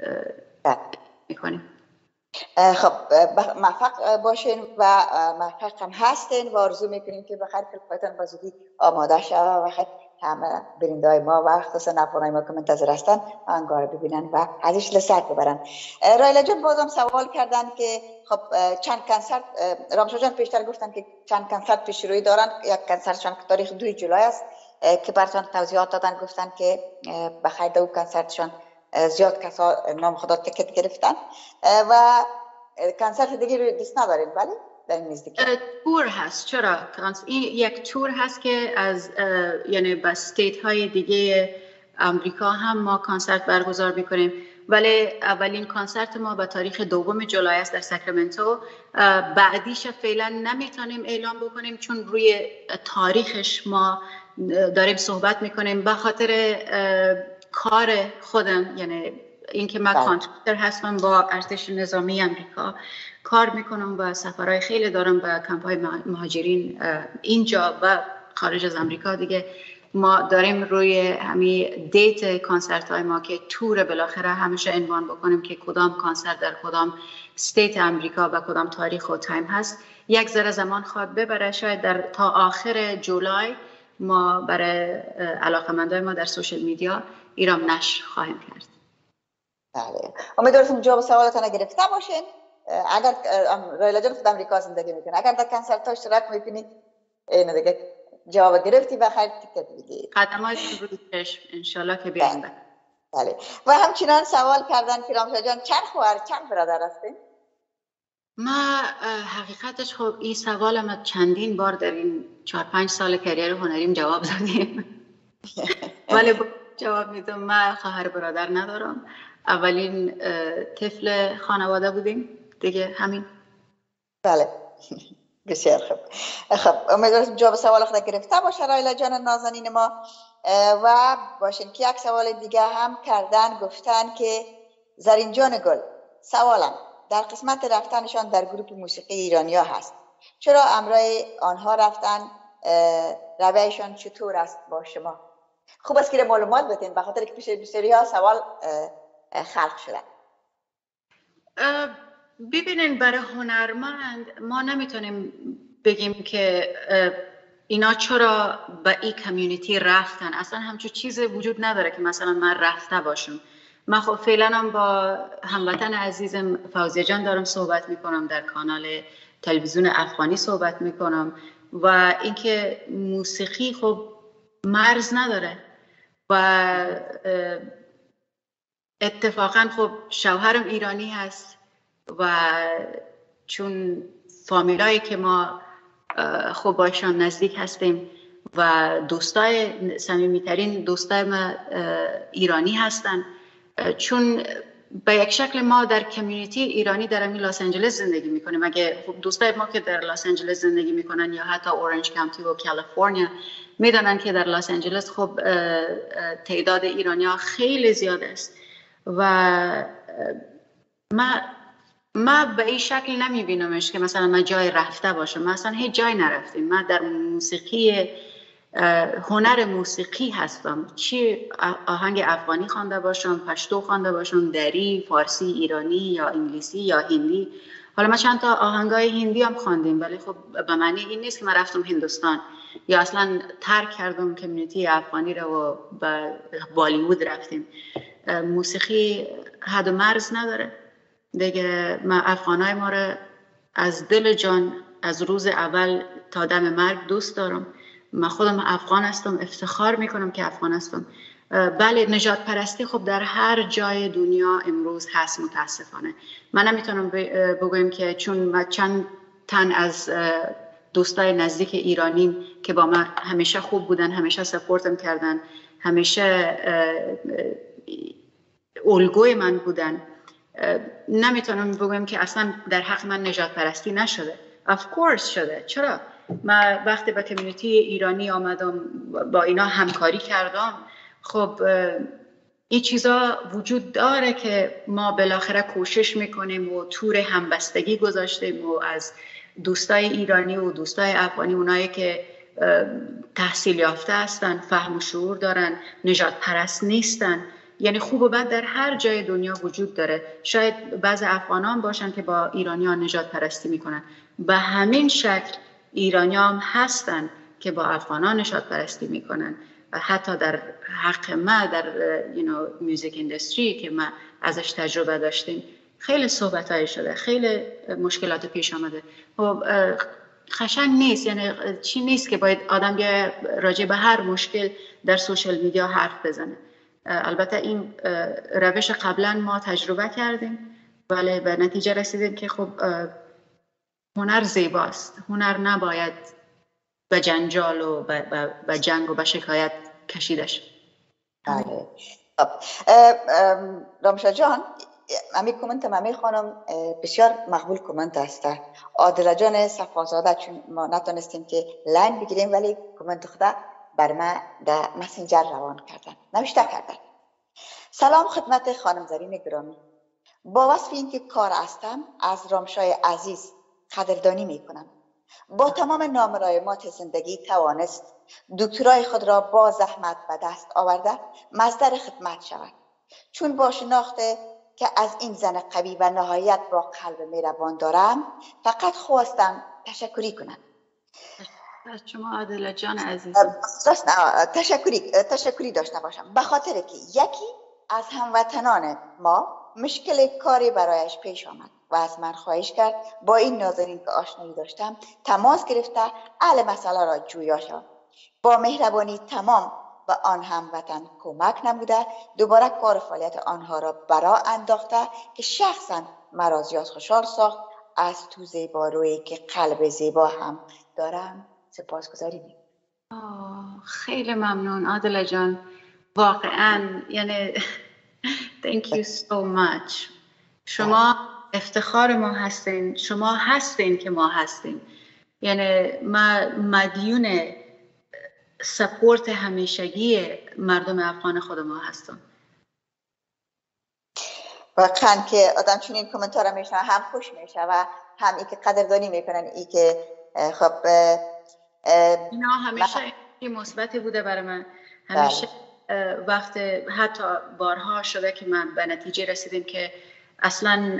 میکنیم. خب موفق باشین و موفق هم هستین و آرزو میکنیم که بخیر کلپایتان با زودی آماده شود و بخیر همه برنده های ما و خصوصا افغانای ما که منتظر هستن آهنگا رو ببینن و ازش لذت ببرن. رایلا جان بازم سوال کردن که خب چند کنسرت، رامشا جان پیشتر گفتن که چند کنسرت پیش روی دارن. یک کنسرتشان که تاریخ 2 جولای است که براتون توضیحات دادن، گفتن که بخیر دو کنسرتشان زیاد کسا نام خدا تکت گرفتن و کنسرت دیگه روی دست ندارین ولی در این نزدیکی تور هست. چرا؟ این یک تور هست که از یعنی با استیت های دیگه امریکا هم ما کنسرت برگزار میکنیم، ولی اولین کنسرت ما به تاریخ 2 جولای است در ساکرامنتو. بعدیش فعلا نمیتونیم اعلام بکنیم چون روی تاریخش ما داریم صحبت میکنیم به خاطر کار خودم، یعنی اینکه من کانترکتر هستم با ارتش نظامی امریکا کار میکنم و سفرهای خیلی دارم به کمپ‌های مهاجرین اینجا و خارج از امریکا. دیگه ما داریم روی همین دیت کنسرت های ما که تور بالاخره همیشه عنوان بکنیم که کدام کنسرت در کدام استیت امریکا و کدام تاریخ و تایم هست. یک ذره زمان خواهد ببره، شاید در تا آخر جولای ما برای علاقمندای ما در سوشل میدیا ایرام نشر خواهیم کرد. بله، امیدوارم جواب سوالاتون گرفته باشین. اگر رایلا جان خود امریکا زندگی میکنه، اگر در کنسرت ها اشتراک میکنید اینو دیگه جواب گرفتی و خیر تیکت بگیرید. خدمات روی چشم انشالله که بیاین. بله. و همچنان سوال کردن که رامشا جان چند خواهر چند برادر هستین؟ ما حقیقتش خب این سوال ما چندین بار در این 4-5 سال کریر هنریم جواب دادیم ولی جواب میدم من خواهر برادر ندارم. اولین طفل خانواده بودیم دیگه، همین. بله بسیار خوب. خب امیدوارم جواب سوال خود گرفته باشه رایلا جان نازنین ما. و باشین که یک سوال دیگه هم کردن، گفتن که زرین جان گل سوالم در قسمت رفتنشان در گروه موسیقی ایرانیا هست، چرا امرای آنها رفتن؟ رویشان چطور است با شما؟ خوب است که معلومات بدین به خاطر که پیش بسیاری ها سوال خلق شده. ببینین برای هنرمند ما نمیتونیم بگیم که اینا چرا به این کمیونیتی رفتن. اصلا همچون چیز وجود نداره که مثلا من رفته باشم. من خب فعلا هم با هموطن عزیزم فوزیه جان دارم صحبت میکنم، در کانال تلویزیون افغانی صحبت میکنم و اینکه موسیقی خب مرز نداره و اتفاقا خب شوهرم ایرانی هست و چون فامیلایی که ما خب باشون نزدیک هستیم و دوستای صمیمی‌ترین دوستای ما ایرانی هستن، چون به یک شکل ما در کمیونیتی ایرانی در همین لس آنجلس زندگی میکنیم. اگه خب دوستای ما که در لس آنجلس زندگی میکنن یا حتی اورنج کانتی و کالیفرنیا میدونن که در لس آنجلس خب تعداد ایرانی‌ها خیلی زیاد است و ما به این شکل نمیبینمش که مثلا من جای رفته باشم. ما اصلا هیچ جای نرفتیم. ما در موسیقی هنر موسیقی هستم، چی آهنگ افغانی خوانده باشم، پشتو خوانده باشم، دری، فارسی، ایرانی یا انگلیسی یا هندی. حالا ما چند تا آهنگای هندی هم خواندیم، ولی خب به معنی این نیست که من رفتم هندوستان یا اصلا ترک کردم کمیونیتی افغانی رو و به بالیوود رفتیم. موسیقی حد و مرز نداره دیگه. ما افغانای ما رو از دل جان از روز اول تا دم مرگ دوست دارم. من خودم افغان هستم، افتخار میکنم که افغان هستم. بله نجات پرستی خب در هر جای دنیا امروز هست متاسفانه. من نمیتونم بگویم که چون من چند تن از دوستای نزدیک ایرانیم که با من همیشه خوب بودن، همیشه سپورتم کردن، همیشه الگوی من بودن، نمیتونم بگویم که اصلا در حق من نجات پرستی نشده. of course شده. چرا؟ من وقتی به کمیونیتی ایرانی آمدم با اینا همکاری کردم، خب این چیزا وجود داره که ما بالاخره کوشش میکنیم و تور همبستگی گذاشتیم و از دوستای ایرانی و دوستای افغانی، اونایی که تحصیل یافته هستن، فهم و شعور دارن، نجات پرست نیستن، یعنی خوب و بد در هر جای دنیا وجود داره. شاید بعض افغانان باشن که با ایرانیان نجات پرستی میکنن، به همین شکل ایرانیان هستن که با افغانان نجات پرستی میکنن. حتی در حق ما در میوزیک اندستری که ما ازش تجربه داشتیم خیلی صحبت‌های شده، خیلی مشکلات پیش آمده. خشن نیست، یعنی چی نیست که باید آدم بیا راجع به هر مشکل در سوشال میدیا حرف بزنه. البته این روش قبلا ما تجربه کردیم ولی به نتیجه رسیدیم که خب هنر زیباست، هنر نباید به جنجال و به جنگ و به شکایت کشیدش. بله. رامشا جان، امی کومنت امی خانم بسیار مقبول کومنت است. عادله جان صفازاده، چون ما نتونستیم که لاین بگیریم ولی کومنت خدا بر ما در مسنجر روان کردن، نوشته کردن: سلام خدمت خانم زرین گرامی. با وصف اینکه کار هستم از رامشای عزیز قدردانی میکنم. با تمام نامرایمات زندگی توانست دکترای خود را با زحمت به دست آورده مصدر خدمت شود. چون با شناخت که از این زن قوی و نهایت با قلب مهربان دارم، فقط خواستم تشکری کنم. از شما عادله جان عزیز. تشکری داشته باشم به خاطر که یکی از هموطنان ما مشکل کاری برایش پیش آمد و از من خواهش کرد با این ناظرین که آشنایی داشتم تماس گرفته حل مسئله را جویا شود. با مهربانی تمام به آن هموطن کمک نموده دوباره کار فعالیت آنها را برا انداخته که شخصا مرا زیاد خوشحال ساخت. از تو زیبارویی که قلب زیبا هم دارم سپاسگزاری می‌کنم. خیلی ممنون عادله جان، واقعا یعنی thank you so much. شما افتخار ما هستین، شما هستین که ما هستیم. یعنی ما مدیون سپورت همیشگی مردم افغان خود ما هستم. واقعا که آدم چون این کامنتار میشنه هم خوش میشه و هم ای که قدردانی میکنن، ای که خب اینا همیشه مثبتی بوده برای من. همیشه وقت حتی بارها شده که من به نتیجه رسیدیم که اصلا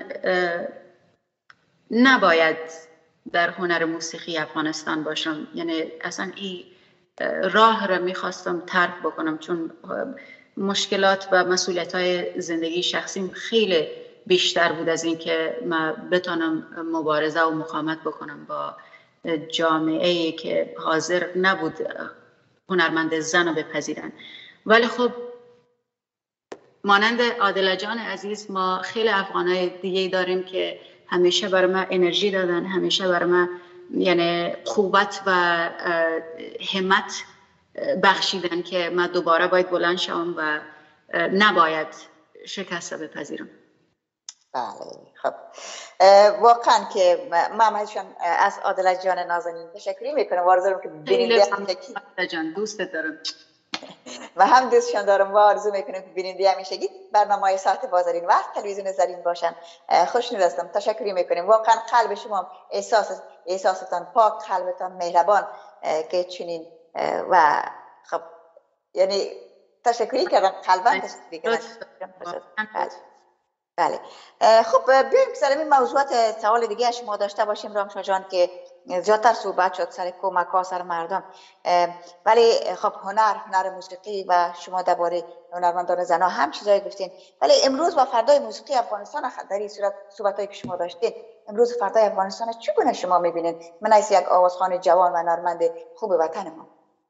نباید در هنر موسیقی افغانستان باشم. یعنی اصلا این راه را میخواستم ترک بکنم، چون مشکلات و مسئولیت‌های زندگی شخصیم خیلی بیشتر بود از این که من بتونم مبارزه و مقاومت بکنم با جامعه‌ای که حاضر نبود هنرمند زن رو بپذیرن. ولی خب مانند عادله جان عزیز ما خیلی افغانای دیگه داریم که همیشه برای من انرژی دادن، همیشه برای من یعنی قوت و همت بخشیدن که من دوباره باید بلند شوم و نباید شکست بپذیرم. بله خب واقعا که من از عادله جان نازنین تشکر میکنم. آرزو که بیننده عادله جان دوستت دارم و هم دوستشان دارم و آرزو میکنم که بیننده همیشگی برنامه ساعت بازارین وقت تلویزیون زرین باشن. خوشنود هستم، تشکر میکنیم. واقعا قلب شما احساستان پاک، قلبتان مهربان که چنین و خب یعنی تشکری کردم، قلبا تشکری کردم. بله. خب بیایم سر این موضوعات سوال دیگه شما داشته باشیم رامشا جان، که زیادتر صحبت شد سر کمک ها سر مردم، ولی خب هنر موسیقی و شما درباره هنرمندان زنا هم چیزایی گفتین، ولی امروز و فردای موسیقی افغانستان در این صورت صحبتایی که شما داشتین، امروز و فردای افغانستان چگونه شما میبینید من از یک آوازخوان جوان و هنرمند خوب وطن ما؟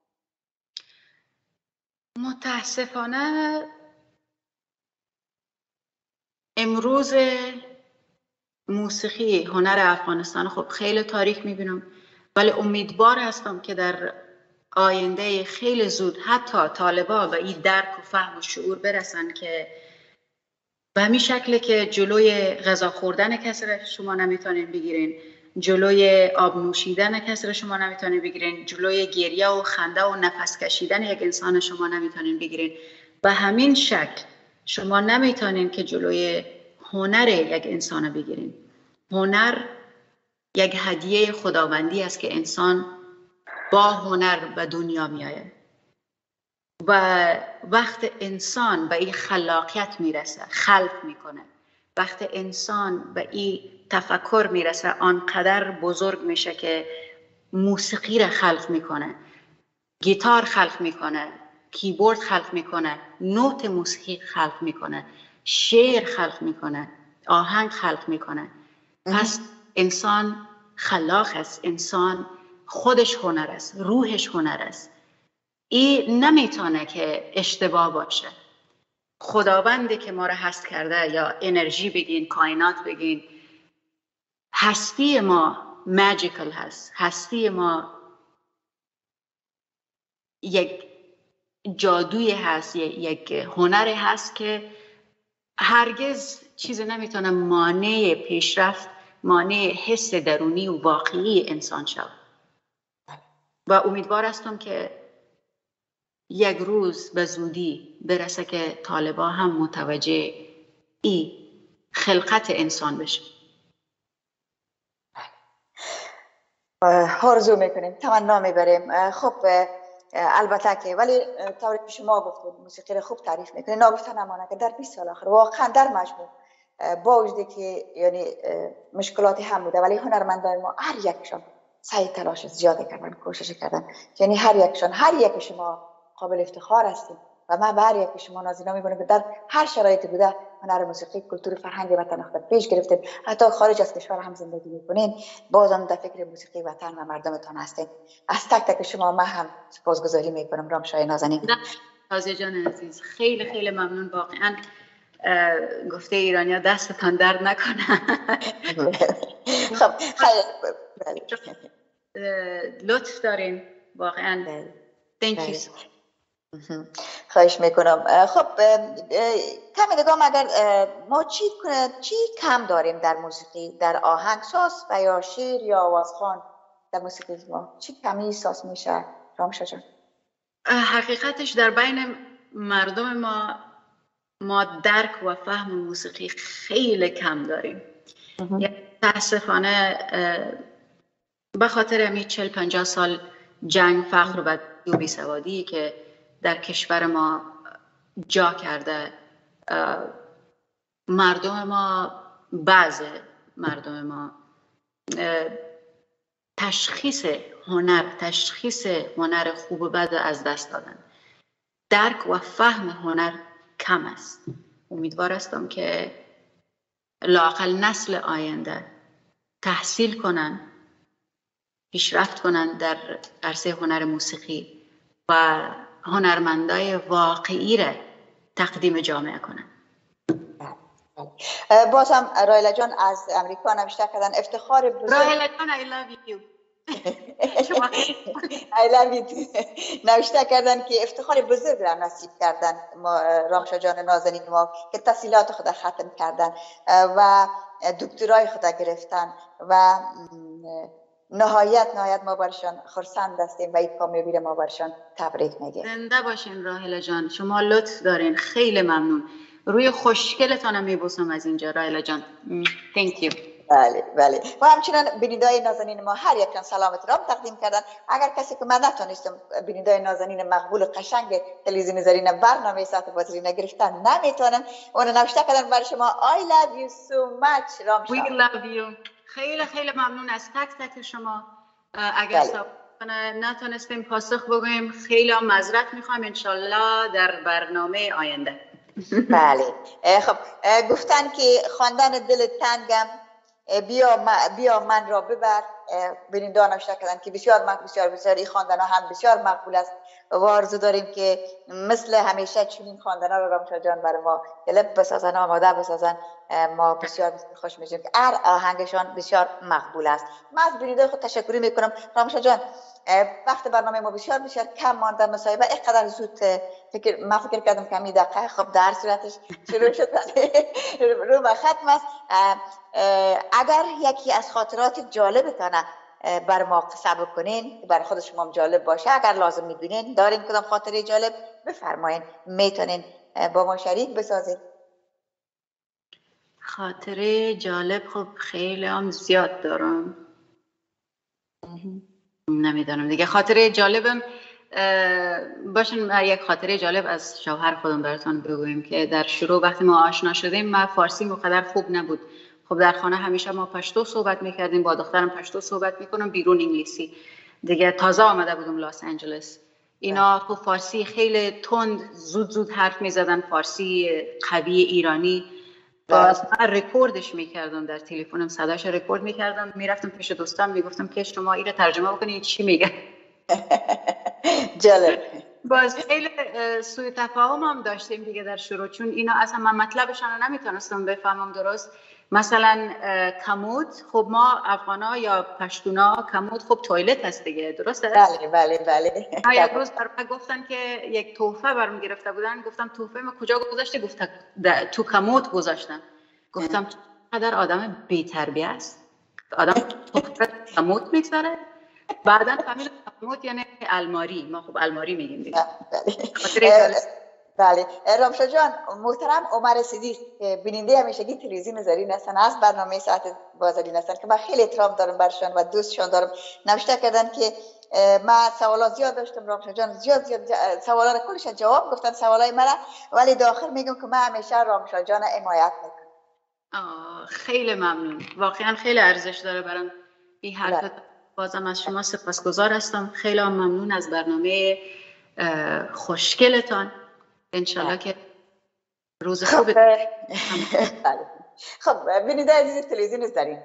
متاسفانه امروز موسیقی هنر افغانستان خب خیلی تاریک میبینم، ولی امیدوار هستم که در آینده خیلی زود حتی طالبا به این درک و فهم و شعور برسن که به همین شکل که جلوی غذا خوردن کسی را شما نمیتونین بگیرین، جلوی آب نوشیدن کسی را شما نمیتونین بگیرین، جلوی گریه و خنده و نفس کشیدن یک انسان شما نمیتونین بگیرین، به همین شکل شما نمیتونین که جلوی هنر یک انسان بگیرین. هنر یک هدیه خداوندی است که انسان با هنر به دنیا میآید و وقت انسان به این خلاقیت میرسه، خلق میکنه، وقت انسان به این تفکر میرسه آنقدر بزرگ میشه که موسیقی را خلق میکنه، گیتار خلق میکنه، کیبورد خلق میکنه، نوت موسیقی خلق میکنه، شعر خلق میکنه، آهنگ خلق میکنه. پس انسان خلاق است، انسان خودش هنر است، روحش هنر است. این نمیتونه که اشتباه باشه. خداوندی که ما را هست کرده، یا انرژی بگین، کائنات بگین، هستی ما ماجیکل هست، هستی ما یک جادوی هست، یک هنر هست که هرگز چیز نمیتونه مانع پیشرفت، مانع حس درونی و واقعی انسان شود. و امیدوار هستم که یک روز به زودی برسه که طالبا هم متوجه این خلقت انسان بشه. آرزو میکنیم، تمنا میبریم. خب البته که ولی طوری که شما گفتید موسیقی رو خوب تعریف میکنید، ناگفته نمانه که در 20 سال آخر واقعا در مجموع با وجودی که یعنی مشکلاتی هم بوده، ولی هنرمندان ما هر یکشون سعی تلاش زیاده کردن، کوشش کردن، یعنی هر یک شما قابل افتخار هستید و من به هر یک شما نازینا میکنم که در هر شرایطی بوده هنر موسیقی، کلتور، فرهنگ وطن خود پیش گرفتید، حتی خارج از کشور هم زندگی میکنین، بازم در فکر موسیقی وطن و مردمتان هستین. از تک تک شما من هم سپاسگزاری میکنم رامشای نازنین. تازه جان عزیز، خیلی خیلی ممنون، واقعا گفته ایرانیا دستتان درد نکنه. خب لطف دارین واقعا. Thank you. خواهش میکنم. خب کمی نگاه اگر ما چی کم داریم در موسیقی، در آهنگساز و یا شعر یا آوازخوان در موسیقی ما چی کمی احساس میشه رامشا جان؟ حقیقتش در بین مردم ما درک و فهم موسیقی خیلی کم داریم. متاسفانه به خاطر همین 40-50 سال جنگ، فقر و بیسوادی که در کشور ما جا کرده، مردم ما، بعض مردم ما تشخیص هنر خوب و بد از دست دادن. درک و فهم هنر کم است. امیدوار هستم که لااقل نسل آینده تحصیل کنن، پیشرفت کنن در عرصه هنر موسیقی و هنرمندای واقعی را تقدیم جامعه کنن. باز هم رایلا جان از امریکا نوشته کردن افتخار بزرگ. رایلا جان I love you. I love you. نوشته کردن که افتخار بزرگ را نصیب کردن رامشا جان نازنین ما که تحصیلات خود ختم کردن و دکترای خود گرفتن و نهایت ما برشان خرسند هستیم و این کامیابی ما برشان تبریک میگیم. زنده باشین راهله جان، شما لطف دارین، خیلی ممنون. روی خوشگلتانم میبوسم از اینجا راهله جان. Thank you. بله بله. و همچنان بینندگان نازنین ما هر یکشان سلام احترام تقدیم کردن. اگر کسی که من نتونستم بینندگان نازنین مقبول قشنگ تلویزیون زرین برنامه ساعت بازاری نگرفتن نمیتونن اون نوشته کردن برای شما I love you so much رامشا. We love you. خیلی خیلی ممنون از تک تک شما. اگر نتونستیم پاسخ بگوییم خیلی معذرت میخوام، انشالله در برنامه آینده. بله. خب گفتن که خواندن دل تنگم بیا من را ببر. بینندگان نوشته کردن که بسیار این خواندن ها هم بسیار مقبول است و آرزو داریم که مثل همیشه چنین خواندن ها رو رامشا جان برای ما کلیپ بسازن، آماده بسازن. ما بسیار خوش میشیم که هر آهنگشان بسیار مقبول است. من از بینندگان خود تشکر میکنم. رامشا جان وقت برنامه ما بسیار کم مانده، مصاحبه اینقدر زود من فکر کردم کمی دقیقه. خب در صورتش شروع شد رو به ختم است. اگر یکی از خاطرات جالبتان بر ما قصه بکنین برای خود شما جالب باشه، اگر لازم میدونین دارین کدام خاطره جالب بفرمایین، میتونین با ما شریک بسازید. خاطره جالب خب خیلی هم زیاد دارم، نمیدانم دیگه. خاطره جالبم باشن یک خاطره جالب از شوهر خودم براتون بگویم که در شروع وقتی ما آشنا شدیم من فارسی مقدر خوب نبود. خب در خانه همیشه ما پشتو صحبت میکردیم، با دخترم پشتو صحبت میکنم، بیرون انگلیسی. دیگه تازه آمده بودم لاس آنجلس. اینا خب فارسی خیلی تند زود حرف میزدن، فارسی قوی ایرانی. باز من رکوردش میکردم در تلفنم، صداش رکورد میکردم، میرفتم پیش دوستام میگفتم که شما اینو ترجمه بکنید چی میگه. جالب. باز خیلی سوء تفاهم هم داشتیم دیگه در شروع، چون اینا اصلا من مطلبشان رو نمیتونستم بفهمم درست. مثلا کمود، خب ما افغانا یا پشتونا کمود خب توالت هست دیگه، درسته؟ بله. یک روز برام گفتن که یک تحفه برام گرفته بودن، گفتم تحفه ما کجا گذاشته؟ گفت تو کمود گذاشتم. گفتم چقدر آدم بی‌تربیه است، آدم تحفه کمود میگذاره. بعداً فهمیدم کمود یعنی الماری، ما خب الماری میگیم دیگه. بله. رامشا جان محترم عمر سیدی بیننده همیشگی تلویزیون زرین هستن، از برنامه ساعت بازاری هستن که من خیلی احترام دارم برشان و دوستشان دارم. نوشته کردن که من سوالات زیاد داشتم رامشا جان، زیاد سوالا رو کلش جواب گفتن سوالای مرا، ولی داخل میگم که من همیشه رامشا جان حمایت میکنم. خیلی ممنون، واقعا خیلی ارزش داره برام این حرف. بازم از شما سپاسگزار هستم، خیلی ممنون از برنامه خوشگلتان. انشالله که روز خوبی. خب بیننده عزیز تلویزیون زرین،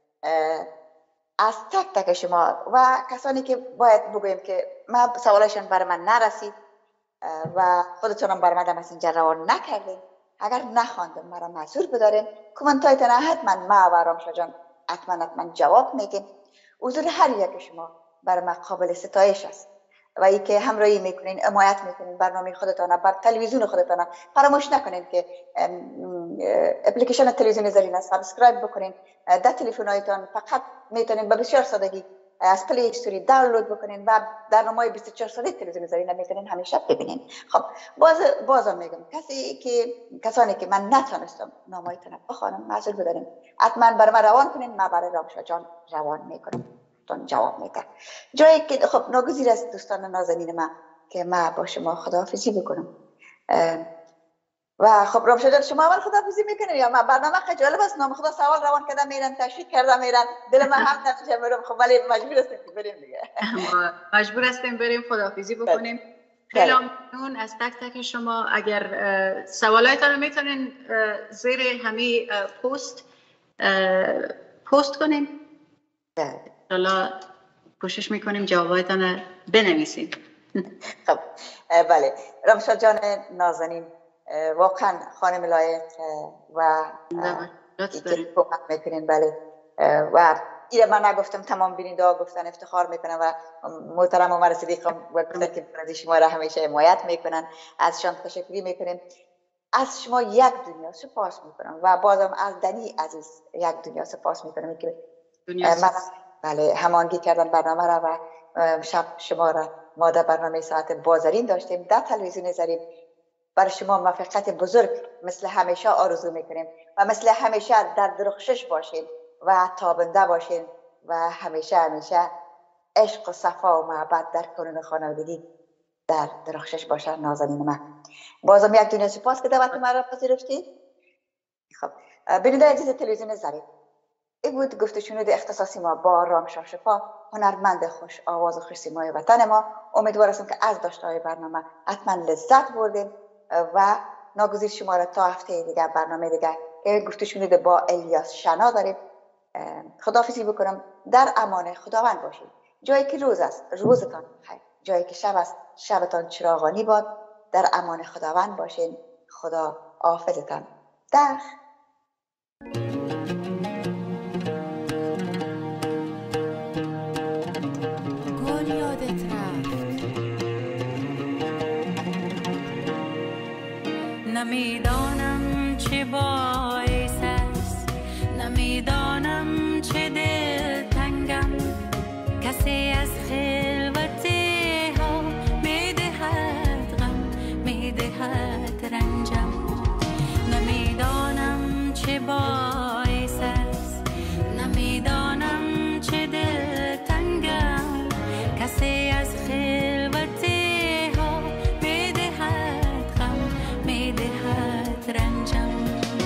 از تک تک شما و کسانی که باید بگویم که من سوالشان برای من نرسید و خودتونم برای من در مسنجر روان نکردین، اگر نخواندم مرا معذور بدارین. کامنتایتان حتما ما و رامشا جان حتما جواب میگیم. حضور هر یک شما برای من قابل ستایش است و ای که همراهی میکنین، حمایت میکنین برنامه خودتان، بر تلویزیون خودتان. فراموش نکنین که اپلیکیشن تلویزیون زرین سابسکرایب بکنین. در تلفن‌هایتان فقط میتونین به بسیار سادگی از پلی استوری دانلود بکنین و برنامه‌های 24 ساعته تلویزیون زرین میتونین همیشه ببینین. خب بازم میگم کسانی که من نتونستم نامه‌هایتان بخوانم معذور بدارین، حتما برای من روان کنین، من برای رامشا جان روان میکنم تون جواب میده. جایی که خب ناگزیر است دوستان نازنین من که من با شما خداحافظی بکنم و خب رامشا جان شما اول خداحافظی میکنین یا من؟ برنامه خجالب است، نام خدا سوال روان کردم میرن، تشویق کردم میرن، دل من هم نمیشه میرم. خب ولی مجبور هستیم بریم دیگه. مجبور هستیم بریم خداحافظی بکنیم. خیلی ممنون از تک تک شما. اگر سوالایتان رو میتونین زیر همین پست کنین، انشالله کوشش میکنیم جوابایتان رو بنویسیم. خب بله رامشا جان نازنین، واقعا خانم لایق و که کمک میکنین. بله و ایره من نگفتم، تمام بیننده ها گفتن، افتخار میکنن و محترم عمر صدیق هم گفتن که از شما را همیشه حمایت میکنن. از شما تشکر میکنیم، از شما یک دنیا سپاس میکنم و بازم از دنی عزیز یک دنیا سپاس میکنم که بله هماهنگی کردن برنامه را و شب شما را ما در برنامه ساعت بازارین داشتیم در تلویزیون زرین. برای شما موفقیت بزرگ مثل همیشه آرزو میکنیم و مثل همیشه در درخشش باشید و تابنده باشین و همیشه عشق و صفا و محبت در کنون خانوادگی در درخشش باشه. نازنین من بازم یک دنیا سپاس که دعوت مرا پذیرفتید. خب بیننده عزیز تلویزیون ظریف، این بود گفتگوی اختصاصی ما با رامشاه شفا، هنرمند خوش آواز و خوش سیمای وطن ما. امیدوار هستم که از داشته‌های برنامه حتما لذت بردید و ناگزیر شما را تا هفته دیگر برنامه دیگر گفتگوی با الیاس شنا داریم. خداحافظی بکنم. در امان خداوند باشید. جایی که روز است روزتان خیر، جایی که شب است شبتان چراغانی باد. در امان خداوند باشین. خدا حافظتان. در گل یادت رفت، نمیدانم چه باعث است، نمیدانم چه دلتنگم، کسی از خلوت ها میدهد غم، میدهد رنجم. نمیدانم چه باعث است، نمیدانم چه دلتنگم، کسی از خلوت ها میدهد غم، میدهد رنجم.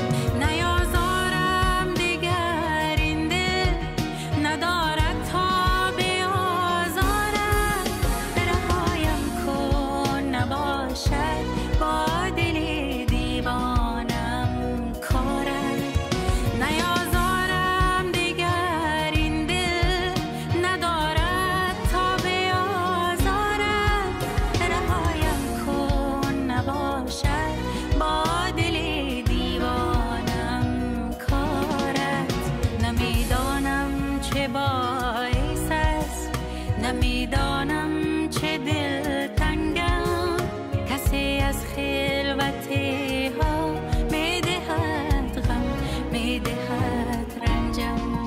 نیازارم دیگر این دل، ندارد تا بیازارم، رهایم کن نباشد با دل دیوانم کارم. نیازارم دیگر این دل، ندارد تا بیازارم، رهایم کن نباشد با دل دیوانم کارت. نمیدانم چه باعث است، نمیدانم چه دلتنگم، کسی از خلوت ها میدهد غم، میدهد رنجم.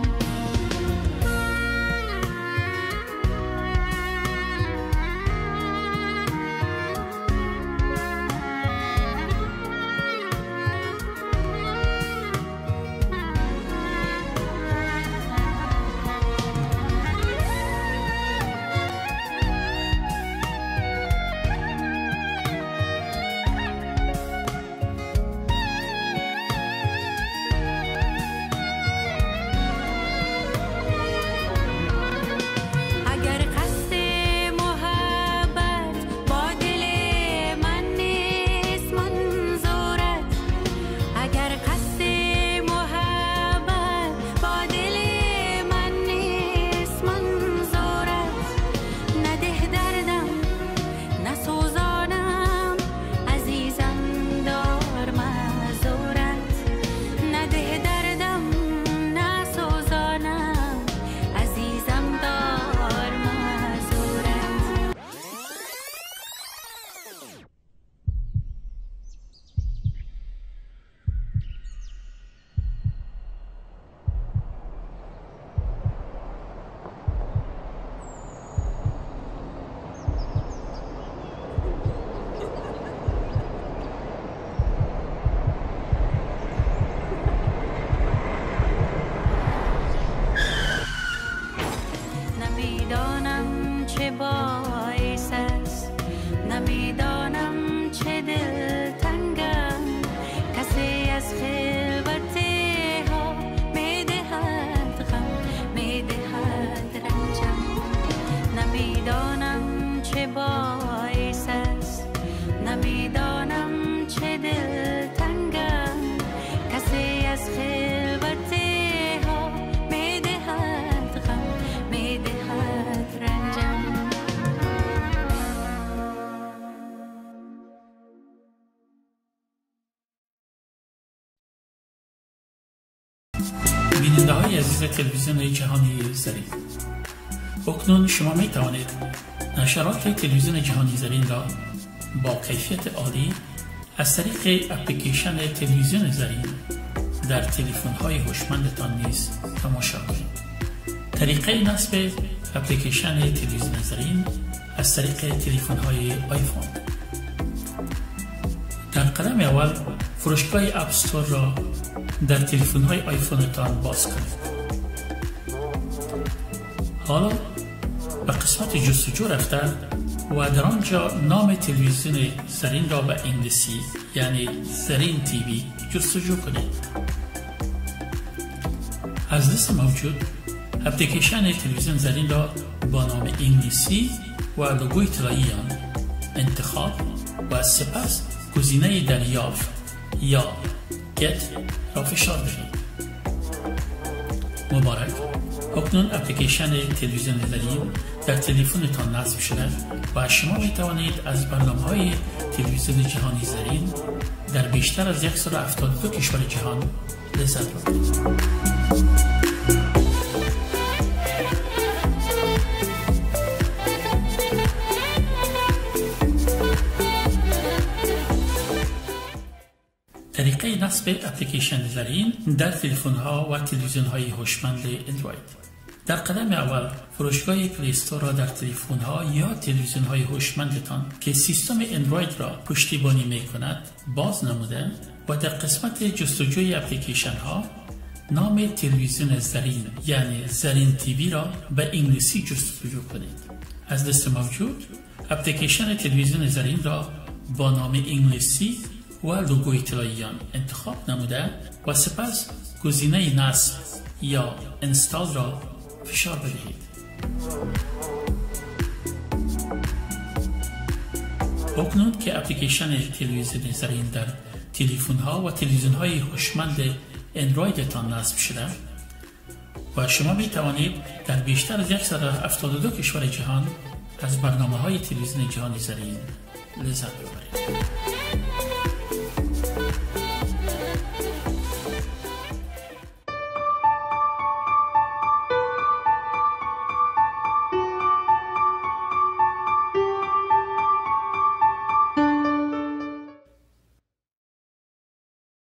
اگر قصد محبت با دل من نیست منظورت، اگر قصد محبت با دل من نیست منظورت، نده دردم نسوزانم عزیزم دار معذورت، نده دردم نسوزانم عزیزم دار معذورت. نمیدانم چه باعث است، نمیدانم چه دلتنگم، کسی از خلوت ها میدهد غم، میدهد رنجم. نمیدانم چه باعث است، نمیدانم چه دلتنگم، کسی از خلوت ها میدهد غم، میدهد رنجم. بیننده های عزیز تلویزیون جهانی زرین، اکنون شما می توانید نشرات تلویزیون جهانی زرین را با کیفیت عالی از طریق اپلیکیشن تلویزیون زرین در تلفن های هوشمندتان نیز تماشا کنید. طریقه نصب اپلیکیشن تلویزیون زرین از طریق تلفن های آیفون. در قدم اول فروشگاه اپ استور را در تلفن های آیفونتان باز کنید. حالا به قسمت جستجو رفته و در آنجا نام تلویزیون زرین را به انگلیسی یعنی زرین تیوی جستجو کنید. از لیست موجود اپلیکیشن تلویزیون زرین را با نام انگلیسی و لوگوی طلایی آن انتخاب و سپس گزینه دریافت یا گت را فشار دهید. مبارک، اکنون اپلیکیشن تلویزیون زرین در تلفنتان نصب شده و شما می توانید از برنامه‌های تلویزیون جهانی زرین در بیشتر از 172 کشور جهان لذت ببرید. طریقه نصب اپلیکیشن زرین در تلفن‌ها و تلویزیون‌های هوشمند اندروید. در قدم اول فروشگاه پلی استور را در تلفن‌ها یا تلویزیون‌های هوشمندتان که سیستم اندروید را پشتیبانی می‌کند باز نموده و در قسمت جستجوی اپلیکیشن‌ها نام تلویزیون زرین یعنی زرین تیوی را به انگلیسی جستجو کنید. از لیست موجود اپلیکیشن تلویزیون زرین را با نام انگلیسی و لوگوی طلایی آن انتخاب نموده و سپس گزینه نصب یا انستال را فشار بدهید. اکنون که اپلیکیشن تلویزیون زرین در تلفن‌ها و تلویزیون‌های هوشمند اندرویدتان نصب شده و شما می توانید در بیشتر از 172 کشور جهان از برنامه‌های تلویزیون جهانی زرین لذت ببرید.